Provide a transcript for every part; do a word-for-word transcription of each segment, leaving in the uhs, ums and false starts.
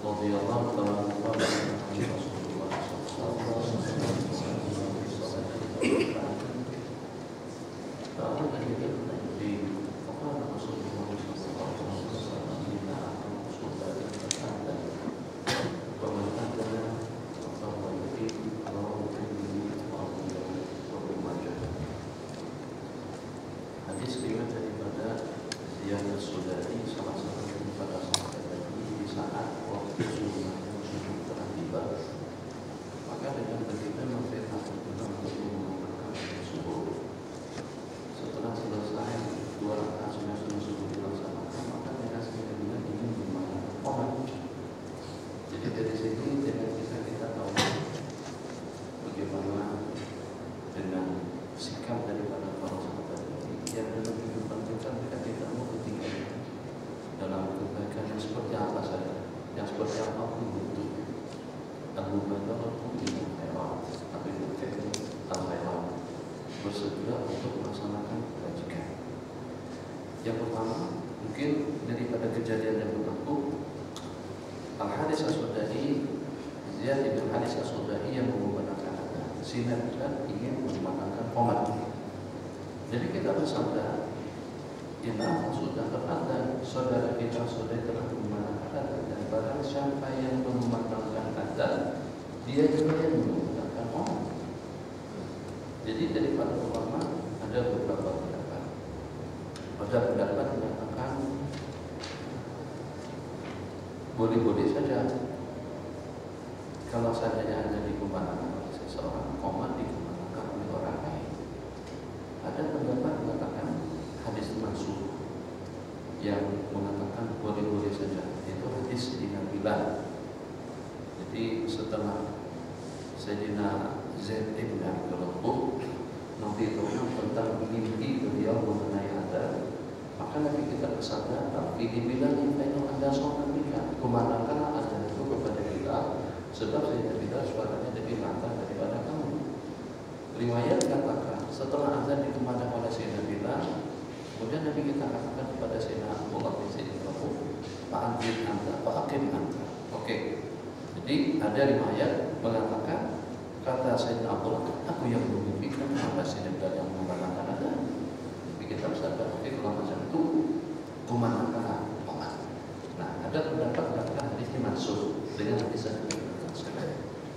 radhiyallahu ta'ala anhu Rasulullah sallallahu alaihi wasallam. Bersedia untuk melaksanakan kebajikan. Yang pertama, mungkin daripada kejadian yang berlaku, Al-Hadis As-Sudai, Ziyad bin Hadis As-Sudai yang menggunakan kata sinar dan ingin menggunakan qomat. Jadi kita bersabda, kita sudah berada, saudara kita sudah telah menggunakan kata, dan barang siapa yang menggunakan kata, dia juga yang menggunakan qomat. Jadi dari para ulama ada beberapa pendapat. Ada pendapat mengatakan boleh-boleh saja kalau seandainya ada dikumandangkan oleh seseorang, qomat dikumandangkan oleh orang lain. Ada pendapat mengatakan hadis mansukh yang mengatakan boleh-boleh saja, itu hadis Sayyidina Bilal. Jadi setelah Sayyidina Zaid bin Abdul Rabbuh nanti itu tentang mimpi beliau mengenai ada, maka Nabi kita bersabda, tapi dibilang itu anda sholat nikah, kumandangkanlah azan itu kepada kita, sebab Sayyidina Bilal suaranya lebih lantang daripada kamu. Riwayat katakan setelah azan dikumandangkan oleh Sayyidina Bilal, kemudian Nabi kita katakan kepada Sayyidina Abdullah bin Zaid bin Rabbuh, fa'adzin anta, fa'aqim anta. Oke. Jadi ada riwayat mengatakan, kata Sayyidina Abdullah, aku yang memimpikan, kenapa Sayyidina yang mengumandangkan ada? Tapi kita bersabda, oke, kalau macam itu kumandangkanlah qomat. Nah, ada pendapat mengatakan hadis ini mansukh dengan hadis yang diberikan sekarang.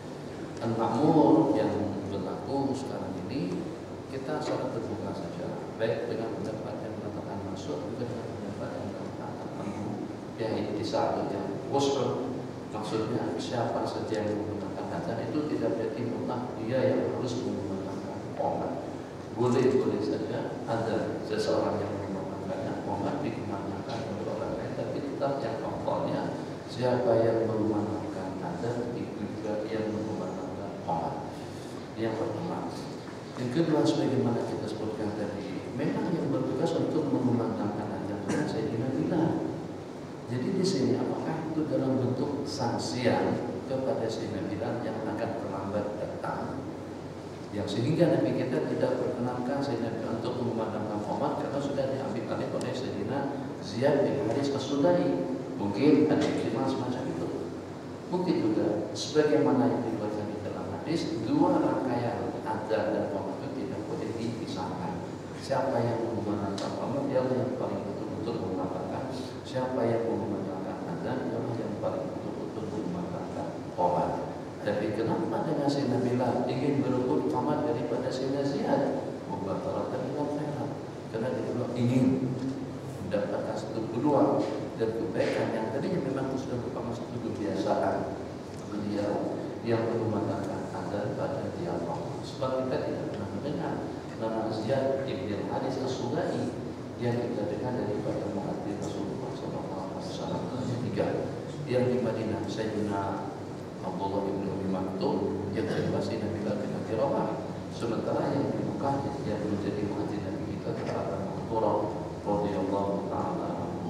Al-Ma'mur yang berlaku sekarang ini, kita sangat terbuka saja, baik dengan pendapat yang mengatakan mansukh, juga dengan pendapat yang mengatakan mansukh. Ya, ini saat yang wasl, maksudnya siapa saja yang menggunakan azan itu tidak berarti mutlak dia yang harus menggunakan qomat. Boleh-boleh saja ada seseorang yang menggunakannya qomat digunakan oleh orang lain, tapi tetap yang pokoknya siapa yang menggunakan azan itu juga yang menggunakan qomat. Yang pertama. Yang kedua, sebagaimana kita sebutkan tadi, memang yang bertugas untuk mengumandangkan azan itu Sayyidina Bilal. Jadi di sini apakah itu dalam bentuk sanksian kepada Sayyidina Bilal yang akan terlambat datang, yang sehingga Nabi kita tidak perkenankan Sayyidina Bilal untuk mengumandangkan qomat karena sudah diambil alih oleh Sayyidina Ziyad bin Hadis As-Sudai. Mungkin ada ihtimal semacam itu. Mungkin juga sebagaimana yang diriwayatkan di dalam hadis, dua rangkaian adzan dan qomat itu tidak boleh dipisahkan. Siapa yang mengumandangkan qomat dia yang paling betul-betul mengumandangkan. Siapa yang mengumandangkan adzan dia yang paling betul-betul mengumandangkan qomat. Tapi kenapa dengan Sayyidina Bilal ingin berebut qomat daripada Sayyidina Ziyad? Mubataratan dengan khairat. Karena dia ingin mendapatkan satu peluang dan kebaikan yang tadinya memang sudah merupakan satu kebiasaan beliau yang mengumandangkan adzan pada tiap waktu. Sebab kita tidak pernah mendengar nama Ziyad bin Hadis As-Sudai yang kita dengar daripada muadzin Rasulullah sallallahu alaihi wasallam ketiga yang di Madinah, Sayyidina Abdullah bin Umi Maktum yang kedua Sayyidina Bilal bin Abi Rabah. Sementara yang di Mekah yang menjadi muadzin Nabi kita adalah Qurrah radhiyallahu taala anhu.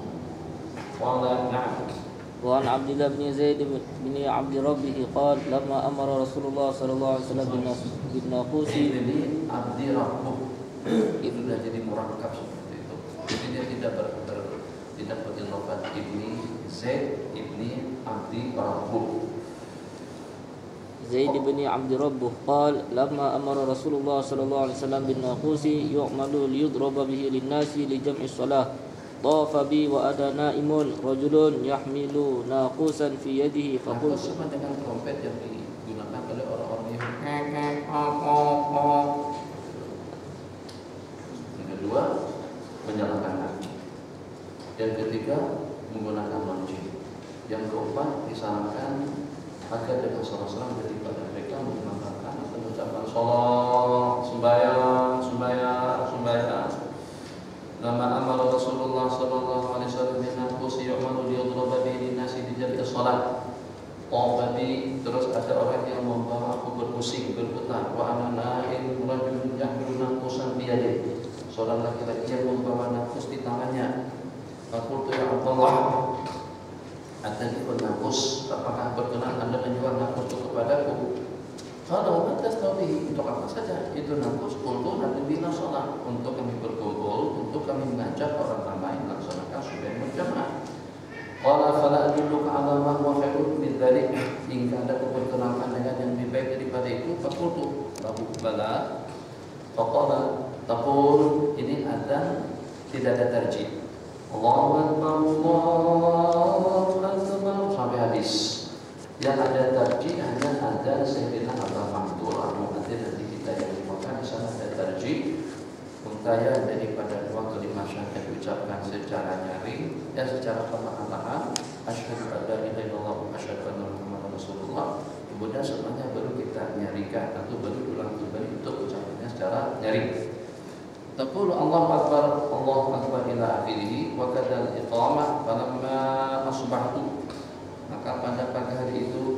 Wala na'am. وعن عبد الله بن زيد بن عبد ربه قال لما أمر رسول الله صلى الله عليه وسلم بالناقوس. Ini Abdi Rabbuh itu sudah jadi murakkab seperti itu. Jadi dia tidak ber, ber tidak berilofat ibni Zaid ibni abdi Rabbuh. زيد بن عبد ربه قال لما أمر رسول الله صلى الله عليه وسلم بالناقوس يعمل ليضرب به للناس لجمع الصلاة طاف بي وأنا نائم رجل يحمل ناقوسا في يده فقلت sama dengan trompet yang digunakan oleh orang-orang Yahudi. Yang kedua, menyalakan api. Yang ketiga, menggunakan lonceng. Yang keempat, disarankan agar dengan salah-salah daripada mereka menggunakan atau mengucapkan sholat, sembahyang, sembahyang, sembahyang. Nama amar Rasulullah sallallahu alaihi wasallam bin naqus yu'malu liyadhraba bihi nasi di jami'i sholat. Tawbadi, terus ada orang yang membawa aku berpusing, berputar. Wa ana na'im rajulun yahmilu naqusan biyadihi. Seorang laki-laki yang membawa naqus di tangannya. Aku ya Allah, Anda ikut naqus, apakah berkenan Anda menjual naqus itu kepadaku? Kalau atas tahu untuk apa saja itu naqus untuk nanti bina sholat, untuk kami berkumpul, untuk kami mengajak orang ramai melaksanakan sunnah berjamaah. Qala fala adulluka ala ma huwa khairun min dzalik. Jika Anda berkenalan dengan yang lebih baik daripada itu, faqultu lahu bala. Faqala taqul, ini adzan tidak ada tarjih. Allahu Akbar, Allahu Akbar sampai habis. Yang ada tarjih hanya ada Sayyidina Abu Mahdur al-Mu'adzin, nanti kita yang dimakan di sana ada tarjih. Untaya daripada dua kalimat syahadat diucapkan secara nyaring dan secara perlahan-lahan. Asyhadu an la ilaha illallah wa asyhadu anna Muhammadar Rasulullah. Kemudian setelahnya baru kita nyarikan atau baru ulang kembali untuk ucapannya secara nyaring. Taqulu Allahu Akbar, Allahu Akbar ila akhirih wa kadzal iqamah falamma asbahtu. Maka pada pagi hari itu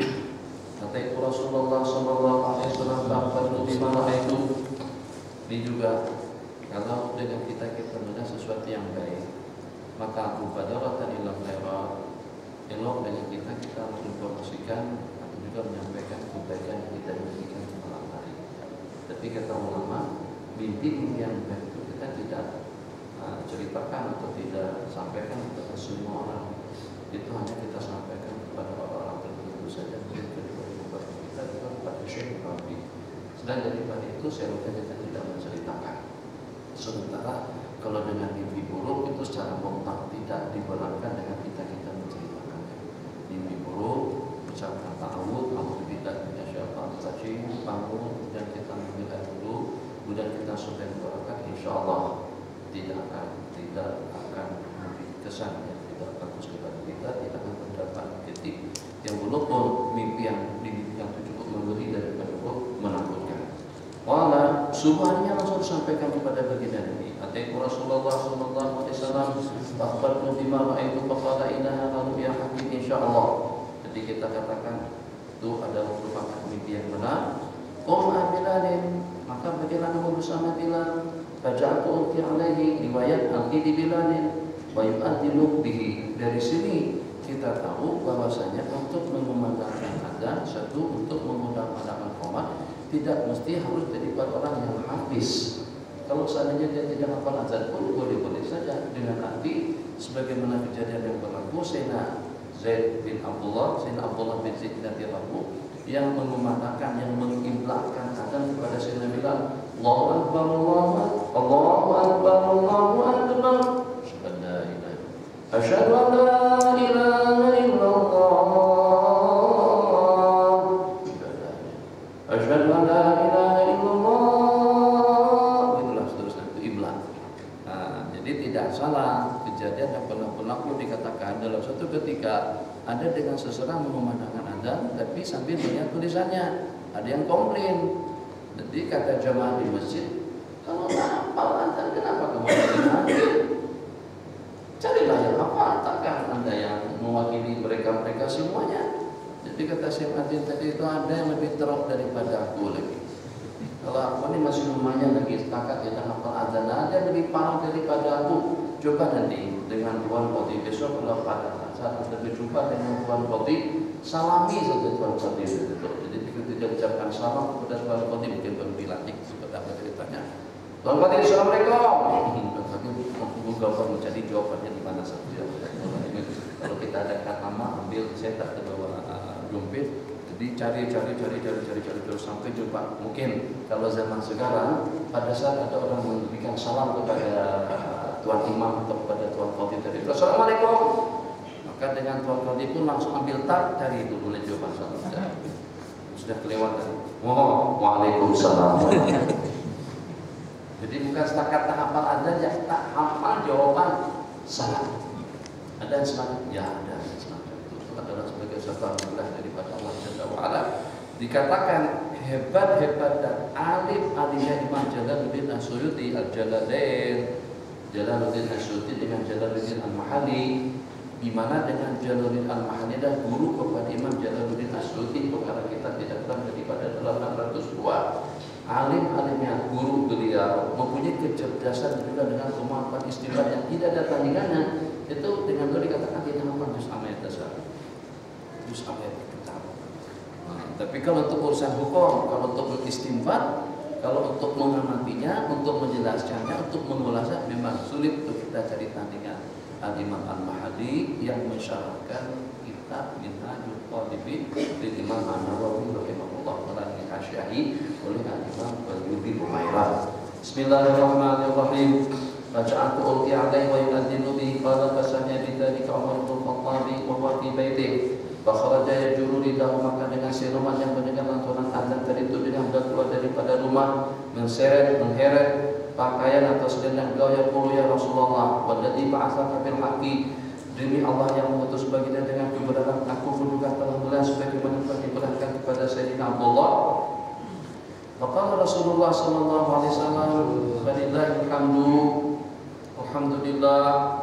kata Rasulullah sallallahu alaihi wasallam ba'du bima ra'aitu. Ini juga kalau dengan kita kita melihat sesuatu yang baik, maka mubadaratan ila khairat, elok dengan kita kita menginformasikan atau juga menyampaikan kebaikan yang kita miliki di malam hari. Tapi kata ulama, mimpi yang baik itu kita tidak uh, ceritakan atau tidak sampaikan kepada semua orang. Itu hanya kita sampaikan kepada orang-orang tertentu saja, mungkin kepada kita juga kepada Syekh Rabi. Selain daripada itu, seharusnya kita tidak menceritakan. Sementara kalau dengan mimpi buruk itu secara mutlak tidak dibenarkan dengan kita kita menceritakan. Mimpi buruk, ucapkan ta'awud, alhamdulillah min syaitanir rajim, bangun, kemudian kita mengambil air dulu, kemudian kita sudah berangkat, insyaallah tidak akan tidak akan memberi kesan yang tidak bagus kepada kita, tidak akan terdapat kritik yang walaupun mimpi yang mimpi yang cukup memberi daripada cukup menakutkan. Wala subhannya langsung disampaikan kepada baginda Nabi. Ataitu Rasulullah sallallahu alaihi wasallam akhbartu bima ra'aitu faqala innaha ru'ya hakim insyaallah. Jadi kita katakan itu adalah merupakan mimpi yang benar. Qum bilalin, maka bagaimana kamu bersama Bilal? Baca'atu ulki alaihi, riwayat alki di Bilalin wa yu'addilu bihi. Dari sini kita tahu bahwasanya untuk mengumandangkan adzan, satu untuk mengumandangkan qomat tidak mesti harus daripada orang yang hafiz. Kalau seandainya dia tidak hafal adzan pun boleh-boleh saja, dengan arti sebagaimana kejadian yang berlaku Sayyidina Zaid bin Abdullah, Sayyidina Abdullah bin Zaid bin Abdullah yang mengumandangkan, yang mengimlakkan adzan kepada Sayyidina Bilal. Allahu Akbar, Allahu Akbar, Allahu Akbar, Allahu Akbar. Asyhadu an la ilaha illallah. Asyhadu an la ilaha illallah. Itulah seterusnya itu imlak. Nah, jadi tidak salah kejadian yang pernah berlaku dikatakan dalam suatu ketika ada dengan seseorang mengumandangkan adzan tapi sambil melihat tulisannya. Ada yang komplain. Jadi kata jamaah di masjid, kalau tak hafal adzan kenapa kamu hadir? Carilah yang hafal, takkan Anda yang mewakili mereka-mereka semuanya. Jadi kata Syekh Adin tadi itu ada yang lebih teruk daripada aku lagi. Kalau aku ini masih lumayan lagi setakat kita hafal adzan, ada yang lebih parah daripada aku. Coba nanti dengan Tuan Qadhi besok kalau pada saat Anda berjumpa dengan Tuan Qadhi, salami saja Tuan Qadhi itu. Jadi ketika ucapkan salam kepada Tuan Qadhi mungkin baru dilatih seperti apa ceritanya. Tuan Qadhi, assalamualaikum. Aku gambar mencari jawabannya di mana saja. Kalau kita kita ada kat nama, ambil, saya tak ada bawa uh, dompet. Jadi cari, cari, cari, cari, cari, cari terus sampai jumpa. Mungkin kalau zaman sekarang pada saat ada orang memberikan salam kepada uh, tuan imam atau kepada tuan khotib tadi, assalamualaikum, maka dengan tuan khotib pun langsung ambil tab, cari dulu jawaban salam. Sudah kelewatan. Oh, waalaikumsalam. Jadi bukan setakat tak hafal aja, ya tak hafal jawaban salam. Ada yang semacam, ya ada semacam itu. Itu adalah sebagai satu anugerah daripada Allah Jalla wa'ala. Dikatakan hebat-hebat dan alim-alimnya Imam Jalaluddin As-Suyuti Al-Jalalain, Jalaluddin As-Suyuti dengan Jalaluddin Al-Mahalli, di mana dengan Jalaluddin Al-Mahalli dan guru kepada Imam Jalaluddin As-Suyuti, perkara kita tidak kurang daripada delapan ratus dua. Alim-alimnya guru beliau mempunyai kecerdasan juga dengan kemampuan istilah yang tidak ada tandingannya. Itu dengan beliau dikatakan tidak hafal juz amayat dasar, juz amayat kitab. Nah, tapi kalau untuk urusan hukum, kalau untuk beristinbat, kalau untuk mengamatinya, untuk menjelaskannya, untuk mengulasnya, memang sulit untuk kita cari tandingan. Al-Imam Al-Mahdi yang mensyarahkan kitab Minhajul Talibin dari Imam An-Nawawi rahimahullah taala dihasyiahi oleh Al-Imam Al-Yubi Umairah. Bismillahirrahmanirrahim. Bacaan ulti alaihi wa yu'adzinu bihi qala fasanya bidzalika Umar bin Khattab wa huwa fi baitihi. Fakharaja yajuru ridahu, maka dengan siluman yang mendengar lantunan adzan tadi itu dia hendak keluar daripada rumah, menseret, mengheret pakaian atau selendang beliau, ya qulu ya Rasulullah walladzi ba'atsaka bil haqqi, demi Allah yang mengutus baginda dengan kebenaran, aku pun juga telah belas sebagaimana telah diperintahkan kepada Sayyidina Abdullah. Maka Rasulullah sallallahu alaihi wasallam, walillahil hamdu, alhamdulillah,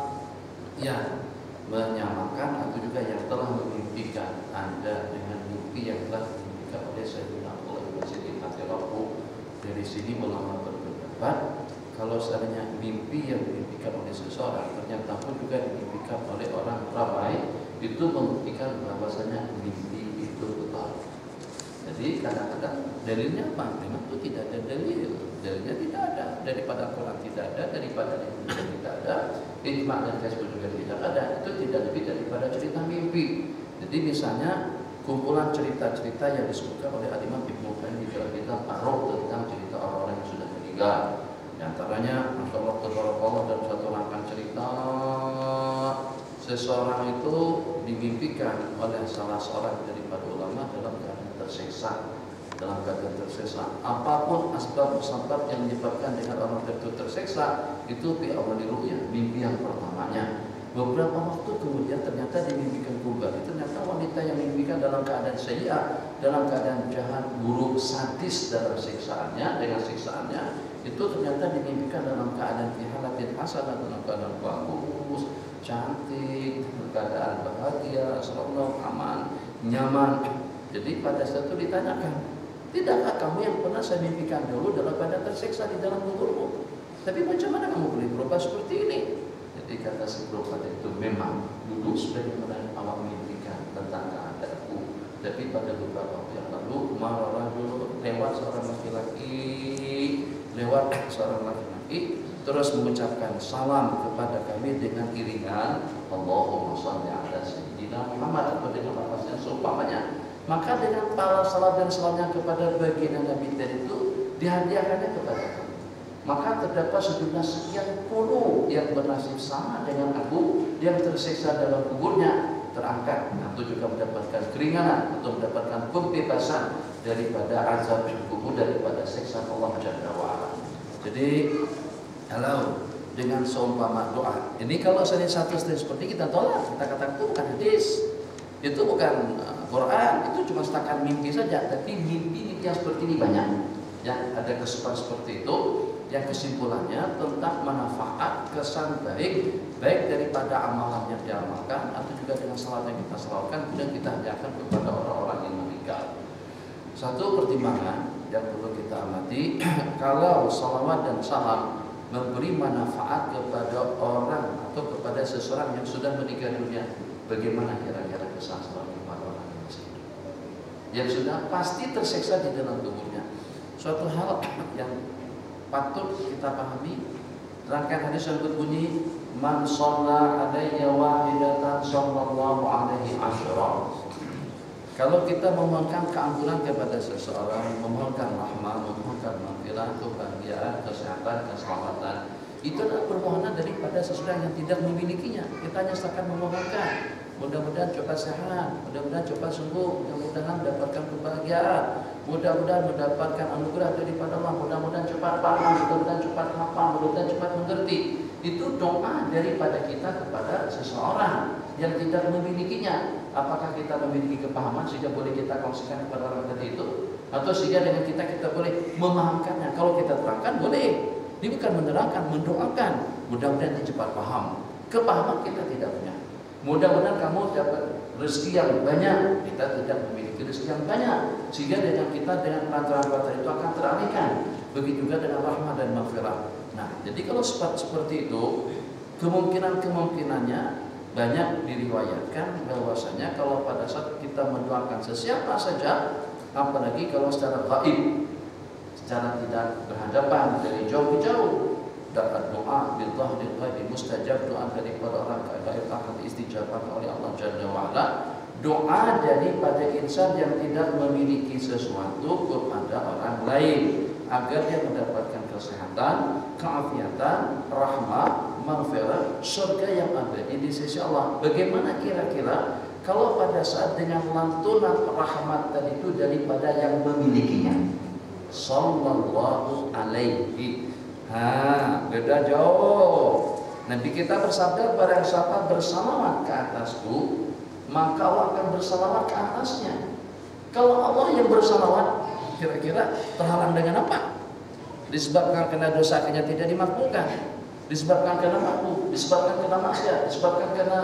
ya menyamakan atau juga yang telah memimpikan Anda dengan mimpi yang telah dimimpikan oleh Sayyidina Abdullah bin Siddiq radhiyallahu. Dari sini ulama berpendapat kalau seandainya mimpi yang dimimpikan oleh seseorang ternyata pun juga dimimpikan oleh orang ramai, itu membuktikan bahwasanya mimpi itu betul. Jadi kadang-kadang dalilnya apa? Memang itu tidak ada dalil. Dalilnya tidak ada, daripada Al-Quran tidak ada, daripada Al-Quran tidak ada, ijma' dan qiyas juga tidak ada. Itu tidak lebih daripada cerita mimpi. Jadi misalnya kumpulan cerita-cerita yang disebutkan oleh Al-Imam Ibnu Qayyim di dalam kitab Ar-Ruh tentang cerita orang-orang yang sudah meninggal. Di antaranya, Masya Allah, Tabarakallah, dalam satu rangkaian cerita, seseorang itu dimimpikan oleh salah seorang daripada ulama dalam keadaan tersiksa. Dalam keadaan tersiksa, apapun asbab-sebab yang menyebabkan dengan orang itu tersiksa, itu fi awali ru'ya, mimpi yang pertamanya. Beberapa waktu kemudian ternyata dimimpikan kembali, ternyata wanita yang memimpikan dalam keadaan sayyi'ah, dalam keadaan jahat, buruk, sadis dalam siksaannya, dengan siksaannya, itu ternyata dimimpikan dalam keadaan fi halatin hasanah, dalam keadaan bagus, cantik, dalam keadaan bahagia, selalu aman, nyaman. Jadi pada saat itu ditanyakan, tidakkah kamu yang pernah saya mimpikan dulu dalam keadaan tersiksa di dalam kuburmu? Tapi macam mana kamu boleh berubah seperti ini? Jadi kata si berubah itu, memang dulu sebagaimana yang awak mimpikan tentang keadaanku. Tapi pada beberapa waktu yang lalu, marah dulu lewat seorang laki-laki, lewat seorang laki-laki, terus mengucapkan salam kepada kami dengan iringan Allahumma shalli ala sayyidina Muhammad, atau dengan lafaz yang seumpamanya. Maka dengan para salat dan salamnya kepada baginda Nabi tadi itu dihadiahkannya kepada kami. Maka terdapat sejumlah sekian puluh yang bernasib sama dengan aku yang tersiksa dalam kuburnya, terangkat atau juga mendapatkan keringanan atau mendapatkan pembebasan daripada azab kubur, daripada siksa Allah Jalla wa'ala. Jadi kalau dengan seumpama doa ini, kalau saya satu seperti kita tolak, kita katakan itu bukan hadis, itu bukan Quran, itu cuma setakat mimpi saja. Tapi mimpi yang seperti ini banyak, ya ada kesempatan seperti itu, yang kesimpulannya tentang manfaat, kesan baik baik daripada amalan yang diamalkan atau juga dengan salat yang kita salawatkan kemudian kita hadiahkan kepada orang-orang yang meninggal. Satu pertimbangan yang perlu kita amati, kalau salawat dan salam memberi manfaat kepada orang atau kepada seseorang yang sudah meninggal dunia, bagaimana kira-kira kesan salam kepada orang yang masih hidup, yang sudah pasti tersiksa di dalam tubuhnya? Suatu hal yang patut kita pahami. Rangkaian hadis yang berbunyi, man shalla alayya wahidatan sallallahu alaihi asyara. Kalau kita memohonkan keampunan kepada seseorang, memohonkan rahmat, memohonkan maghfirah, kebahagiaan, kesehatan, keselamatan, itu adalah permohonan daripada seseorang yang tidak memilikinya. Kita hanya seakan memohonkan, mudah-mudahan cepat sehat, mudah-mudahan cepat sembuh, mudah-mudahan mendapatkan kebahagiaan, mudah-mudahan mendapatkan anugerah daripada Allah, mudah-mudahan cepat paham, mudah-mudahan cepat hafal, mudah-mudahan cepat mengerti. Itu doa daripada kita kepada seseorang yang tidak memilikinya. Apakah kita memiliki kepahaman sehingga boleh kita kongsikan kepada orang tadi itu, atau sehingga dengan kita kita boleh memahamkannya? Kalau kita terangkan boleh. Ini bukan menerangkan, mendoakan. Mudah-mudahan dia cepat paham. Kepahaman kita tidak punya. Mudah-mudahan kamu dapat rezeki yang banyak. Kita tidak memiliki rezeki yang banyak, sehingga dengan kita dengan perantaraan itu akan teralihkan. Begitu juga dengan rahmat dan maghfirah. Nah, jadi kalau seperti itu, kemungkinan-kemungkinannya banyak diriwayatkan bahwasanya kalau pada saat kita mendoakan sesiapa saja, apalagi kalau secara gaib, secara tidak berhadapan, dari jauh ke jauh, dapat doa billah bil ghaib mustajab, doa daripada orang gaib akan istijabah oleh Allah Jalla wa Ala. Doa daripada insan yang tidak memiliki sesuatu kepada orang lain agar dia mendapatkan kesehatan, keafiatan, rahmat, maghfirah, surga yang abadi di sisi Allah. Bagaimana kira-kira kalau pada saat dengan lantunan rahmat tadi itu daripada yang memilikinya? Sallallahu alaihi. Ha, beda jauh. Nabi kita bersabda, barang siapa bersalawat ke atasku, maka Allah akan bersalawat ke atasnya. Kalau Allah yang bersalawat, kira-kira terhalang dengan apa? Disebabkan karena dosa akhirnya tidak dimakbulkan, disebabkan karena makhluk, disebabkan karena maksiat, disebabkan karena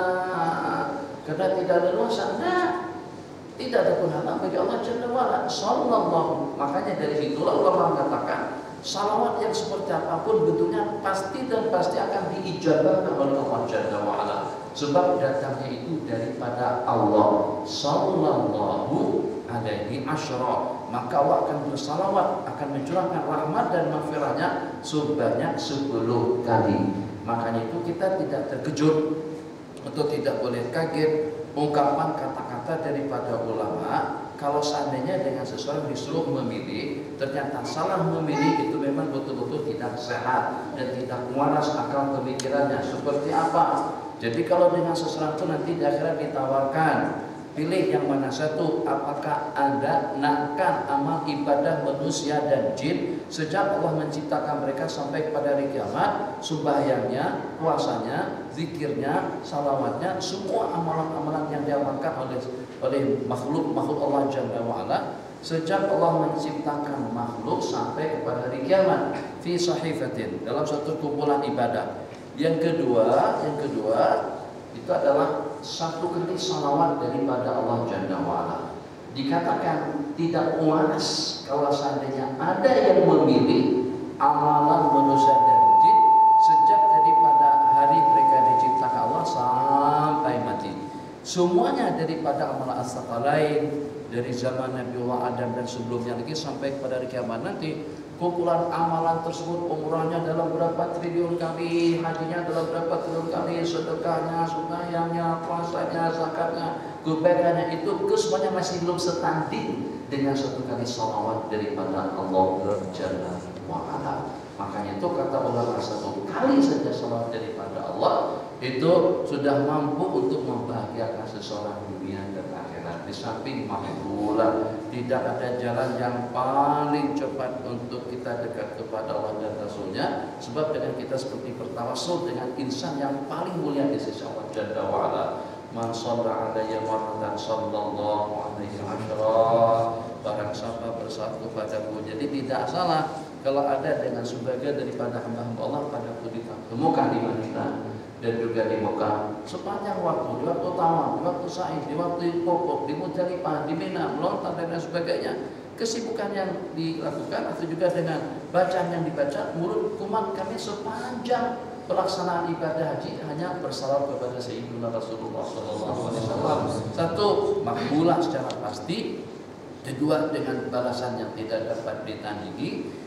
karena tidak ada dosa. Nah, tidak ada penghalang bagi Allah Jalla wa Ala. Sallallahu. Makanya dari situlah ulama mengatakan salawat yang seperti apapun bentuknya pasti dan pasti akan diijabahkan oleh Allah Jalla wa Ala. Sebab datangnya itu daripada Allah. Sallallahu alaihi asyara. Maka Allah akan bersalawat, akan mencurahkan rahmat dan maghfirahnya sebanyak sepuluh kali. Makanya itu kita tidak terkejut atau tidak boleh kaget ungkapan kata-kata daripada ulama. Kalau seandainya dengan seseorang disuruh memilih, ternyata salah memilih, itu memang betul-betul tidak sehat dan tidak waras akal pemikirannya. Seperti apa? Jadi kalau dengan seseorang itu nanti di akhirat ditawarkan, pilih yang mana satu, apakah Anda nakkan amal ibadah manusia dan jin sejak Allah menciptakan mereka sampai kepada hari kiamat, sembahyangnya, puasanya, zikirnya, salawatnya, semua amalan-amalan yang diamalkan oleh oleh makhluk-makhluk Allah Jalla wa Ala sejak Allah menciptakan makhluk sampai kepada hari kiamat, fi sahifatin, dalam satu kumpulan ibadah. Yang kedua, yang kedua itu adalah satu kali salawat daripada Allah Jalla wa Ala. Dikatakan tidak waras kalau seandainya ada yang memilih amalan manusia dan jin sejak daripada hari mereka diciptakan Allah sampai mati. Semuanya daripada amalan as-sakalain dari zaman Nabiullah Adam dan sebelumnya lagi sampai kepada hari kiamat nanti. Kumpulan amalan tersebut, umrahnya dalam berapa triliun kali, hajinya dalam berapa triliun kali, sedekahnya, sembahyangnya, puasanya, zakatnya, kebaikannya itu kesemuanya masih belum setanding dengan satu kali salawat daripada Allah Jalla wa Ala. Makanya itu kata ulama, satu kali saja salawat daripada Allah itu sudah mampu untuk membahagiakan seseorang dunia dan akhirat. Di samping makbulah, tidak ada jalan yang paling cepat untuk kita dekat kepada Allah dan Rasulnya. Sebab dengan kita seperti bertawassul dengan insan yang paling mulia di sisi Allah Jalla wa Ala. Man shalla alayya marratan sallallahu alaihi wasallam. Barang siapa bersatu padaku. Jadi tidak salah kalau ada dengan sebagian daripada hamba-hamba Allah padaku ditemukan di Madinah dan juga di Mekah sepanjang waktu, di waktu tawaf, di waktu sa'i, di waktu pokok, di Muzdalifah, di Mina, melontar dan lain sebagainya. Kesibukan yang dilakukan atau juga dengan bacaan yang dibaca, mulut kumat kami sepanjang pelaksanaan ibadah haji hanya bersalawat kepada Sayyidina Rasulullah shallallahu alaihi wasallam. Satu, makbulah secara pasti. Kedua, dengan balasan yang tidak dapat ditandingi.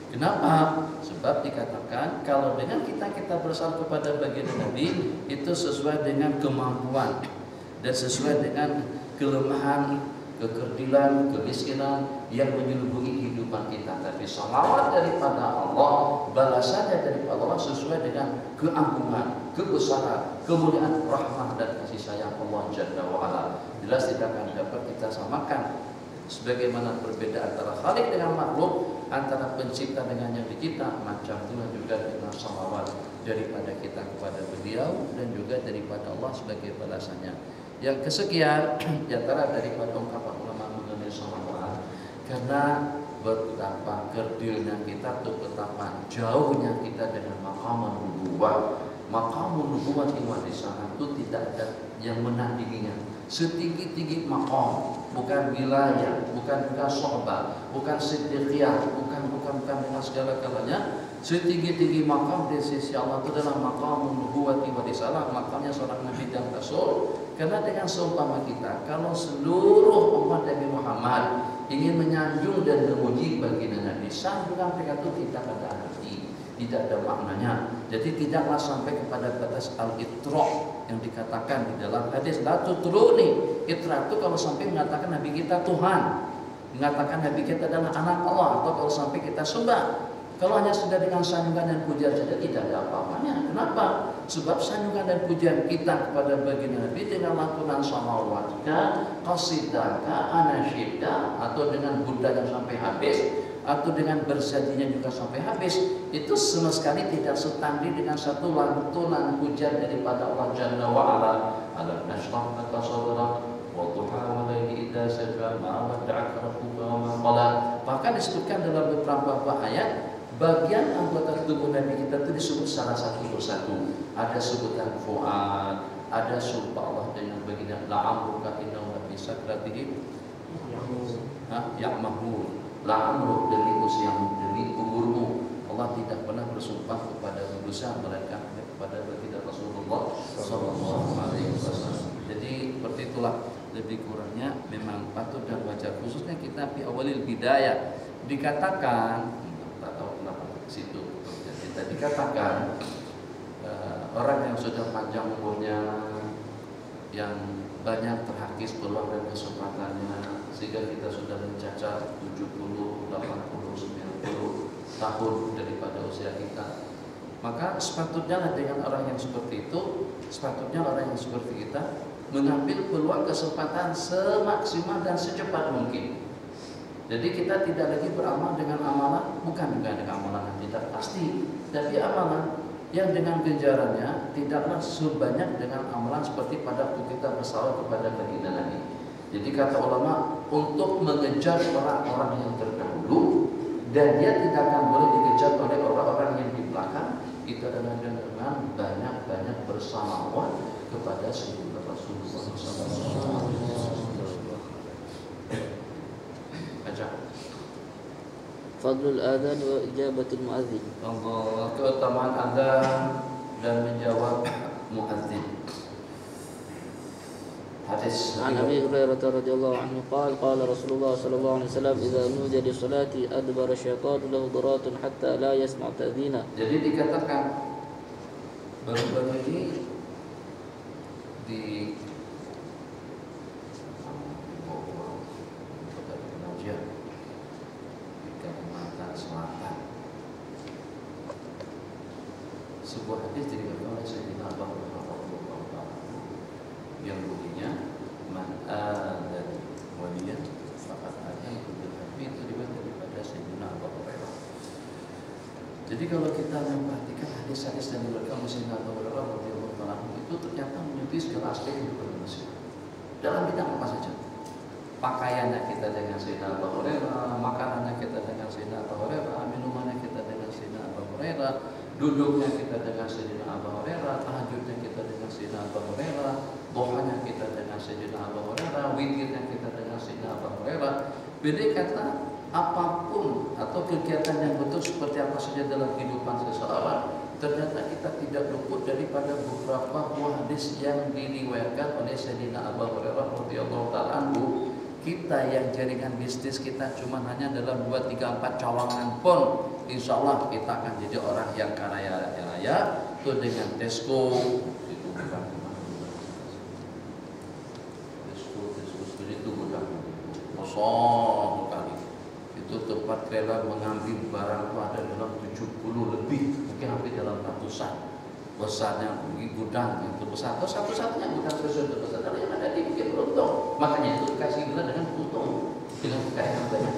Kenapa? Sebab dikatakan kalau dengan kita kita bersama kepada baginda Nabi itu sesuai dengan kemampuan dan sesuai dengan kelemahan, kekerdilan, kemiskinan yang menyelubungi kehidupan kita. Tapi salawat daripada Allah, balasannya daripada Allah sesuai dengan keagungan, kebesaran, kemuliaan, rahmah dan kasih sayang Allah Jalla wa'ala. Jelas tidak akan dapat kita samakan. Sebagaimana perbedaan antara Khalik dengan makhluk, antara pencipta dengan yang dicipta, macam itulah juga dengan salawat daripada kita kepada beliau dan juga daripada Allah sebagai balasannya. Yang kesekian diantara daripada ungkapan ulama mengenai salawat, karena betapa kerdilnya kita atau betapa jauhnya kita dengan maqam nubuwah. Maqam nubuwah di sana itu tidak ada yang menandinginya. Setinggi-tinggi maqam, bukan wilayah, bukan kasobah, bukan siddiqiyah, bukan bukan bukan dengan segala-galanya. Setinggi-tinggi maqam di sisi Allah itu adalah maqam nubuwati wa risalah, makamnya seorang nabi dan rasul. Karena dengan seumpama kita, kalau seluruh umat Nabi Muhammad ingin menyanjung dan memuji baginda Nabi, sanjungan mereka itu tidak ada arti, tidak ada maknanya. Jadi tidaklah sampai kepada batas al-itra yang dikatakan di dalam hadis la tutruni. Itra itu kalau sampai mengatakan Nabi kita Tuhan, mengatakan Nabi kita adalah anak Allah, atau kalau sampai kita sembah. Kalau hanya sudah dengan sanjungan dan pujian saja tidak ada apa-apanya. Kenapa? Sebab sanjungan dan pujian kita kepada baginda Nabi dengan lantunan salawatnya, qasidaka, anasyidka, atau dengan bunda yang sampai habis, atau dengan bersajinya juga sampai habis, itu sama sekali tidak setanding dengan satu lantunan pujian daripada Allah Jalla wa'ala. Alam nashrah laka sadrak wa duha wa laili idza saja ma wadda'aka rabbuka wa ma qala. Bahkan disebutkan dalam beberapa ayat, bagian anggota tubuh Nabi kita itu disebut salah satu persatu. Ada sebutan fuad, ada sumpah Allah dengan baginda la'amruka innahu fi sakratihi ya'mahun. La'amruk demi usiamu, demi umurmu. Allah tidak pernah bersumpah kepada manusia melainkan kepada baginda Rasulullah sallallahu alaihi wasallam. Jadi seperti itulah lebih kurangnya memang patut dan wajar, khususnya kita di awalil bidayah dikatakan, tak tahu kenapa ke situ kita dikatakan uh, orang yang sudah panjang umurnya, yang banyak terhakis peluang dan kesempatannya, sehingga kita sudah mencacat tujuh puluh, delapan puluh, sembilan puluh tahun daripada usia kita. Maka sepatutnya dengan orang yang seperti itu, sepatutnya orang yang seperti kita mengambil peluang kesempatan semaksimal dan secepat mungkin. Jadi kita tidak lagi beramal dengan amalan, bukan juga dengan amalan yang tidak pasti, tapi amalan yang dengan ganjarannya tidaklah sebanyak dengan amalan seperti pada waktu kita bersalawat kepada baginda Nabi. Jadi kata ulama, untuk mengejar orang-orang yang terdahulu dan dia tidak akan boleh dikejar oleh orang-orang yang di belakang, itu adalah dengan banyak-banyak bersalawat kepada Sayyidina Rasulullah sallallahu alaihi wasallam. Baca. Fadlul adzan wa ijabatul muadzin. Allah, keutamaan adzan dan menjawab muadzin. Hadis An Abi Hurairah radhiyallahu anhu qala qala Rasulullah sallallahu alaihi wasallam idza nudiya li salati adbara syaitanu lahu daratun hatta la yasma' ta'dina. Jadi dikatakan baru-baru ini di pengajian di Kalimantan Selatan, sebuah hadis diriwayatkan oleh Sayyidina Abu Hurairah yang bunyinya man adzan waliyan faqad adzan bil harbi, itu diriwayatkan daripada Sayyidina Abu Hurairah. Jadi kalau kita memperhatikan hadis-hadis yang diriwayatkan oleh Sayyidina Abu Hurairah radhiyallahu anhu, itu ternyata menyentuh segala aspek kehidupan manusia. Dalam bidang apa saja? Pakaiannya kita dengan Sayyidina Abu Hurairah, makanannya kita dengan Sayyidina Abu Hurairah, minumannya kita dengan Sayyidina Abu Hurairah, duduknya kita dengan Sayyidina Abu Hurairah, tahajudnya kita dengan Sayyidina Abu Hurairah, doanya kita dengan Sayyidina Abu Hurairah, witirnya kita dengan Sayyidina Abu Hurairah. Beda kata, apapun atau kegiatan yang betul seperti apa saja dalam kehidupan seseorang, ternyata kita tidak luput daripada beberapa buah hadis yang diriwayatkan oleh Sayyidina Abu Hurairah radhiyallahu ta'ala anhu. kita yang jaringan bisnis kita cuma hanya dalam dua tiga empat cawangan pun, insya Allah kita akan jadi orang yang kaya raya. Itu dengan Tesco, itu bukan Tesco, Tesco itu bukan kosong kali. Itu tempat rela mengambil barang itu ada dalam tujuh puluh lebih, mungkin hampir dalam ratusan. Besarnya gudang itu besar, atau satu-satunya gudang susu itu besar yang ada di Bukit Beruntung. Makanya itu dikasih gelar dengan untung, dengan kekayaan banyak.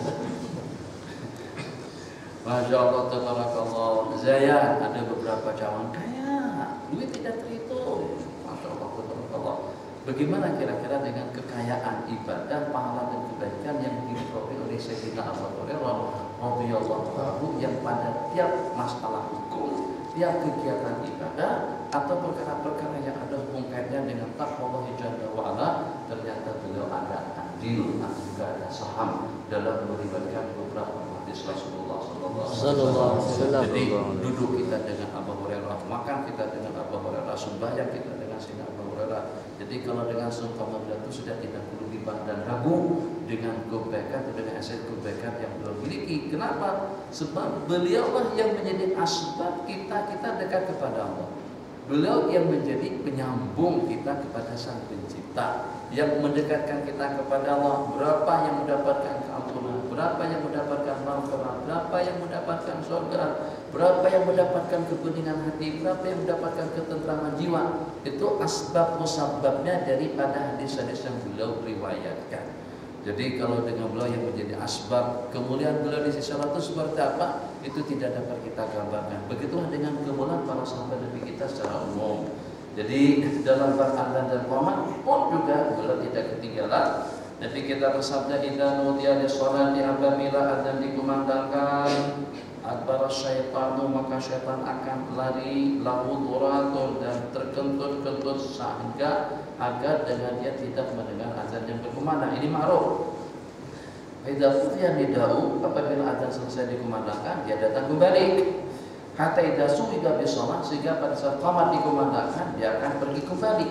Masya Allah, tabarakallah. Zayan ada beberapa cawan kaya, duit tidak terhitung. Masya Allah, tabarakallah. Bagaimana kira-kira dengan kekayaan ibadah, pahala dan kebaikan yang diperoleh oleh Sayyidina Abu Hurairah radhiyallahu anhu yang pada tiap masalah hukum, tiap kegiatan ibadah atau perkara-perkara yang ada hubung kaitnya dengan takwa Allah Jalla wa Ala, ternyata beliau ada andil, juga ada saham dalam melibatkan beberapa hadis Rasulullah sallallahu alaihi wasallam. Jadi duduk kita dengan Abu Hurairah, makan kita dengan Abu Hurairah, sembahyang kita dengan Sayyidina Abu Hurairah. Jadi kalau dengan sumpah itu sudah tidak perlu gibah dan ragu dengan kebaikan atau dengan aset kebaikan yang beliau miliki. Kenapa? Sebab beliaulah yang menjadi asbab kita kita dekat kepada Allah. Beliau yang menjadi penyambung kita kepada Sang Pencipta, yang mendekatkan kita kepada Allah. Berapa yang mendapatkan keampunan, berapa yang mendapatkan maghfirah, berapa yang mendapatkan surga, berapa yang mendapatkan kebeningan hati, berapa yang mendapatkan ketentraman jiwa. Itu asbab musababnya daripada hadis-hadis yang beliau riwayatkan. Jadi kalau dengan beliau yang menjadi asbab kemuliaan beliau di sisi Allah itu seperti apa, itu tidak dapat kita gambarkan. Begitulah dengan kemuliaan para sahabat Nabi kita secara umum. Jadi dalam bab adzan dan qomat pun juga beliau tidak ketinggalan. Jadi kita bersabda, idza nudiya lis-sholati apabila adzan dikumandangkan, adbara syaitanu, maka syaitan akan lari, lahu duratun, dan terkentut-kentut sehingga agar dengan dia tidak mendengar azan yang berkumandang. Ini ma'ruf. Idza qutiya nidau, apabila azan selesai dikumandangkan, dia datang kembali. Hatta idza suwiga bisalah, sehingga pada saat qamat dikumandangkan, dia akan pergi kembali.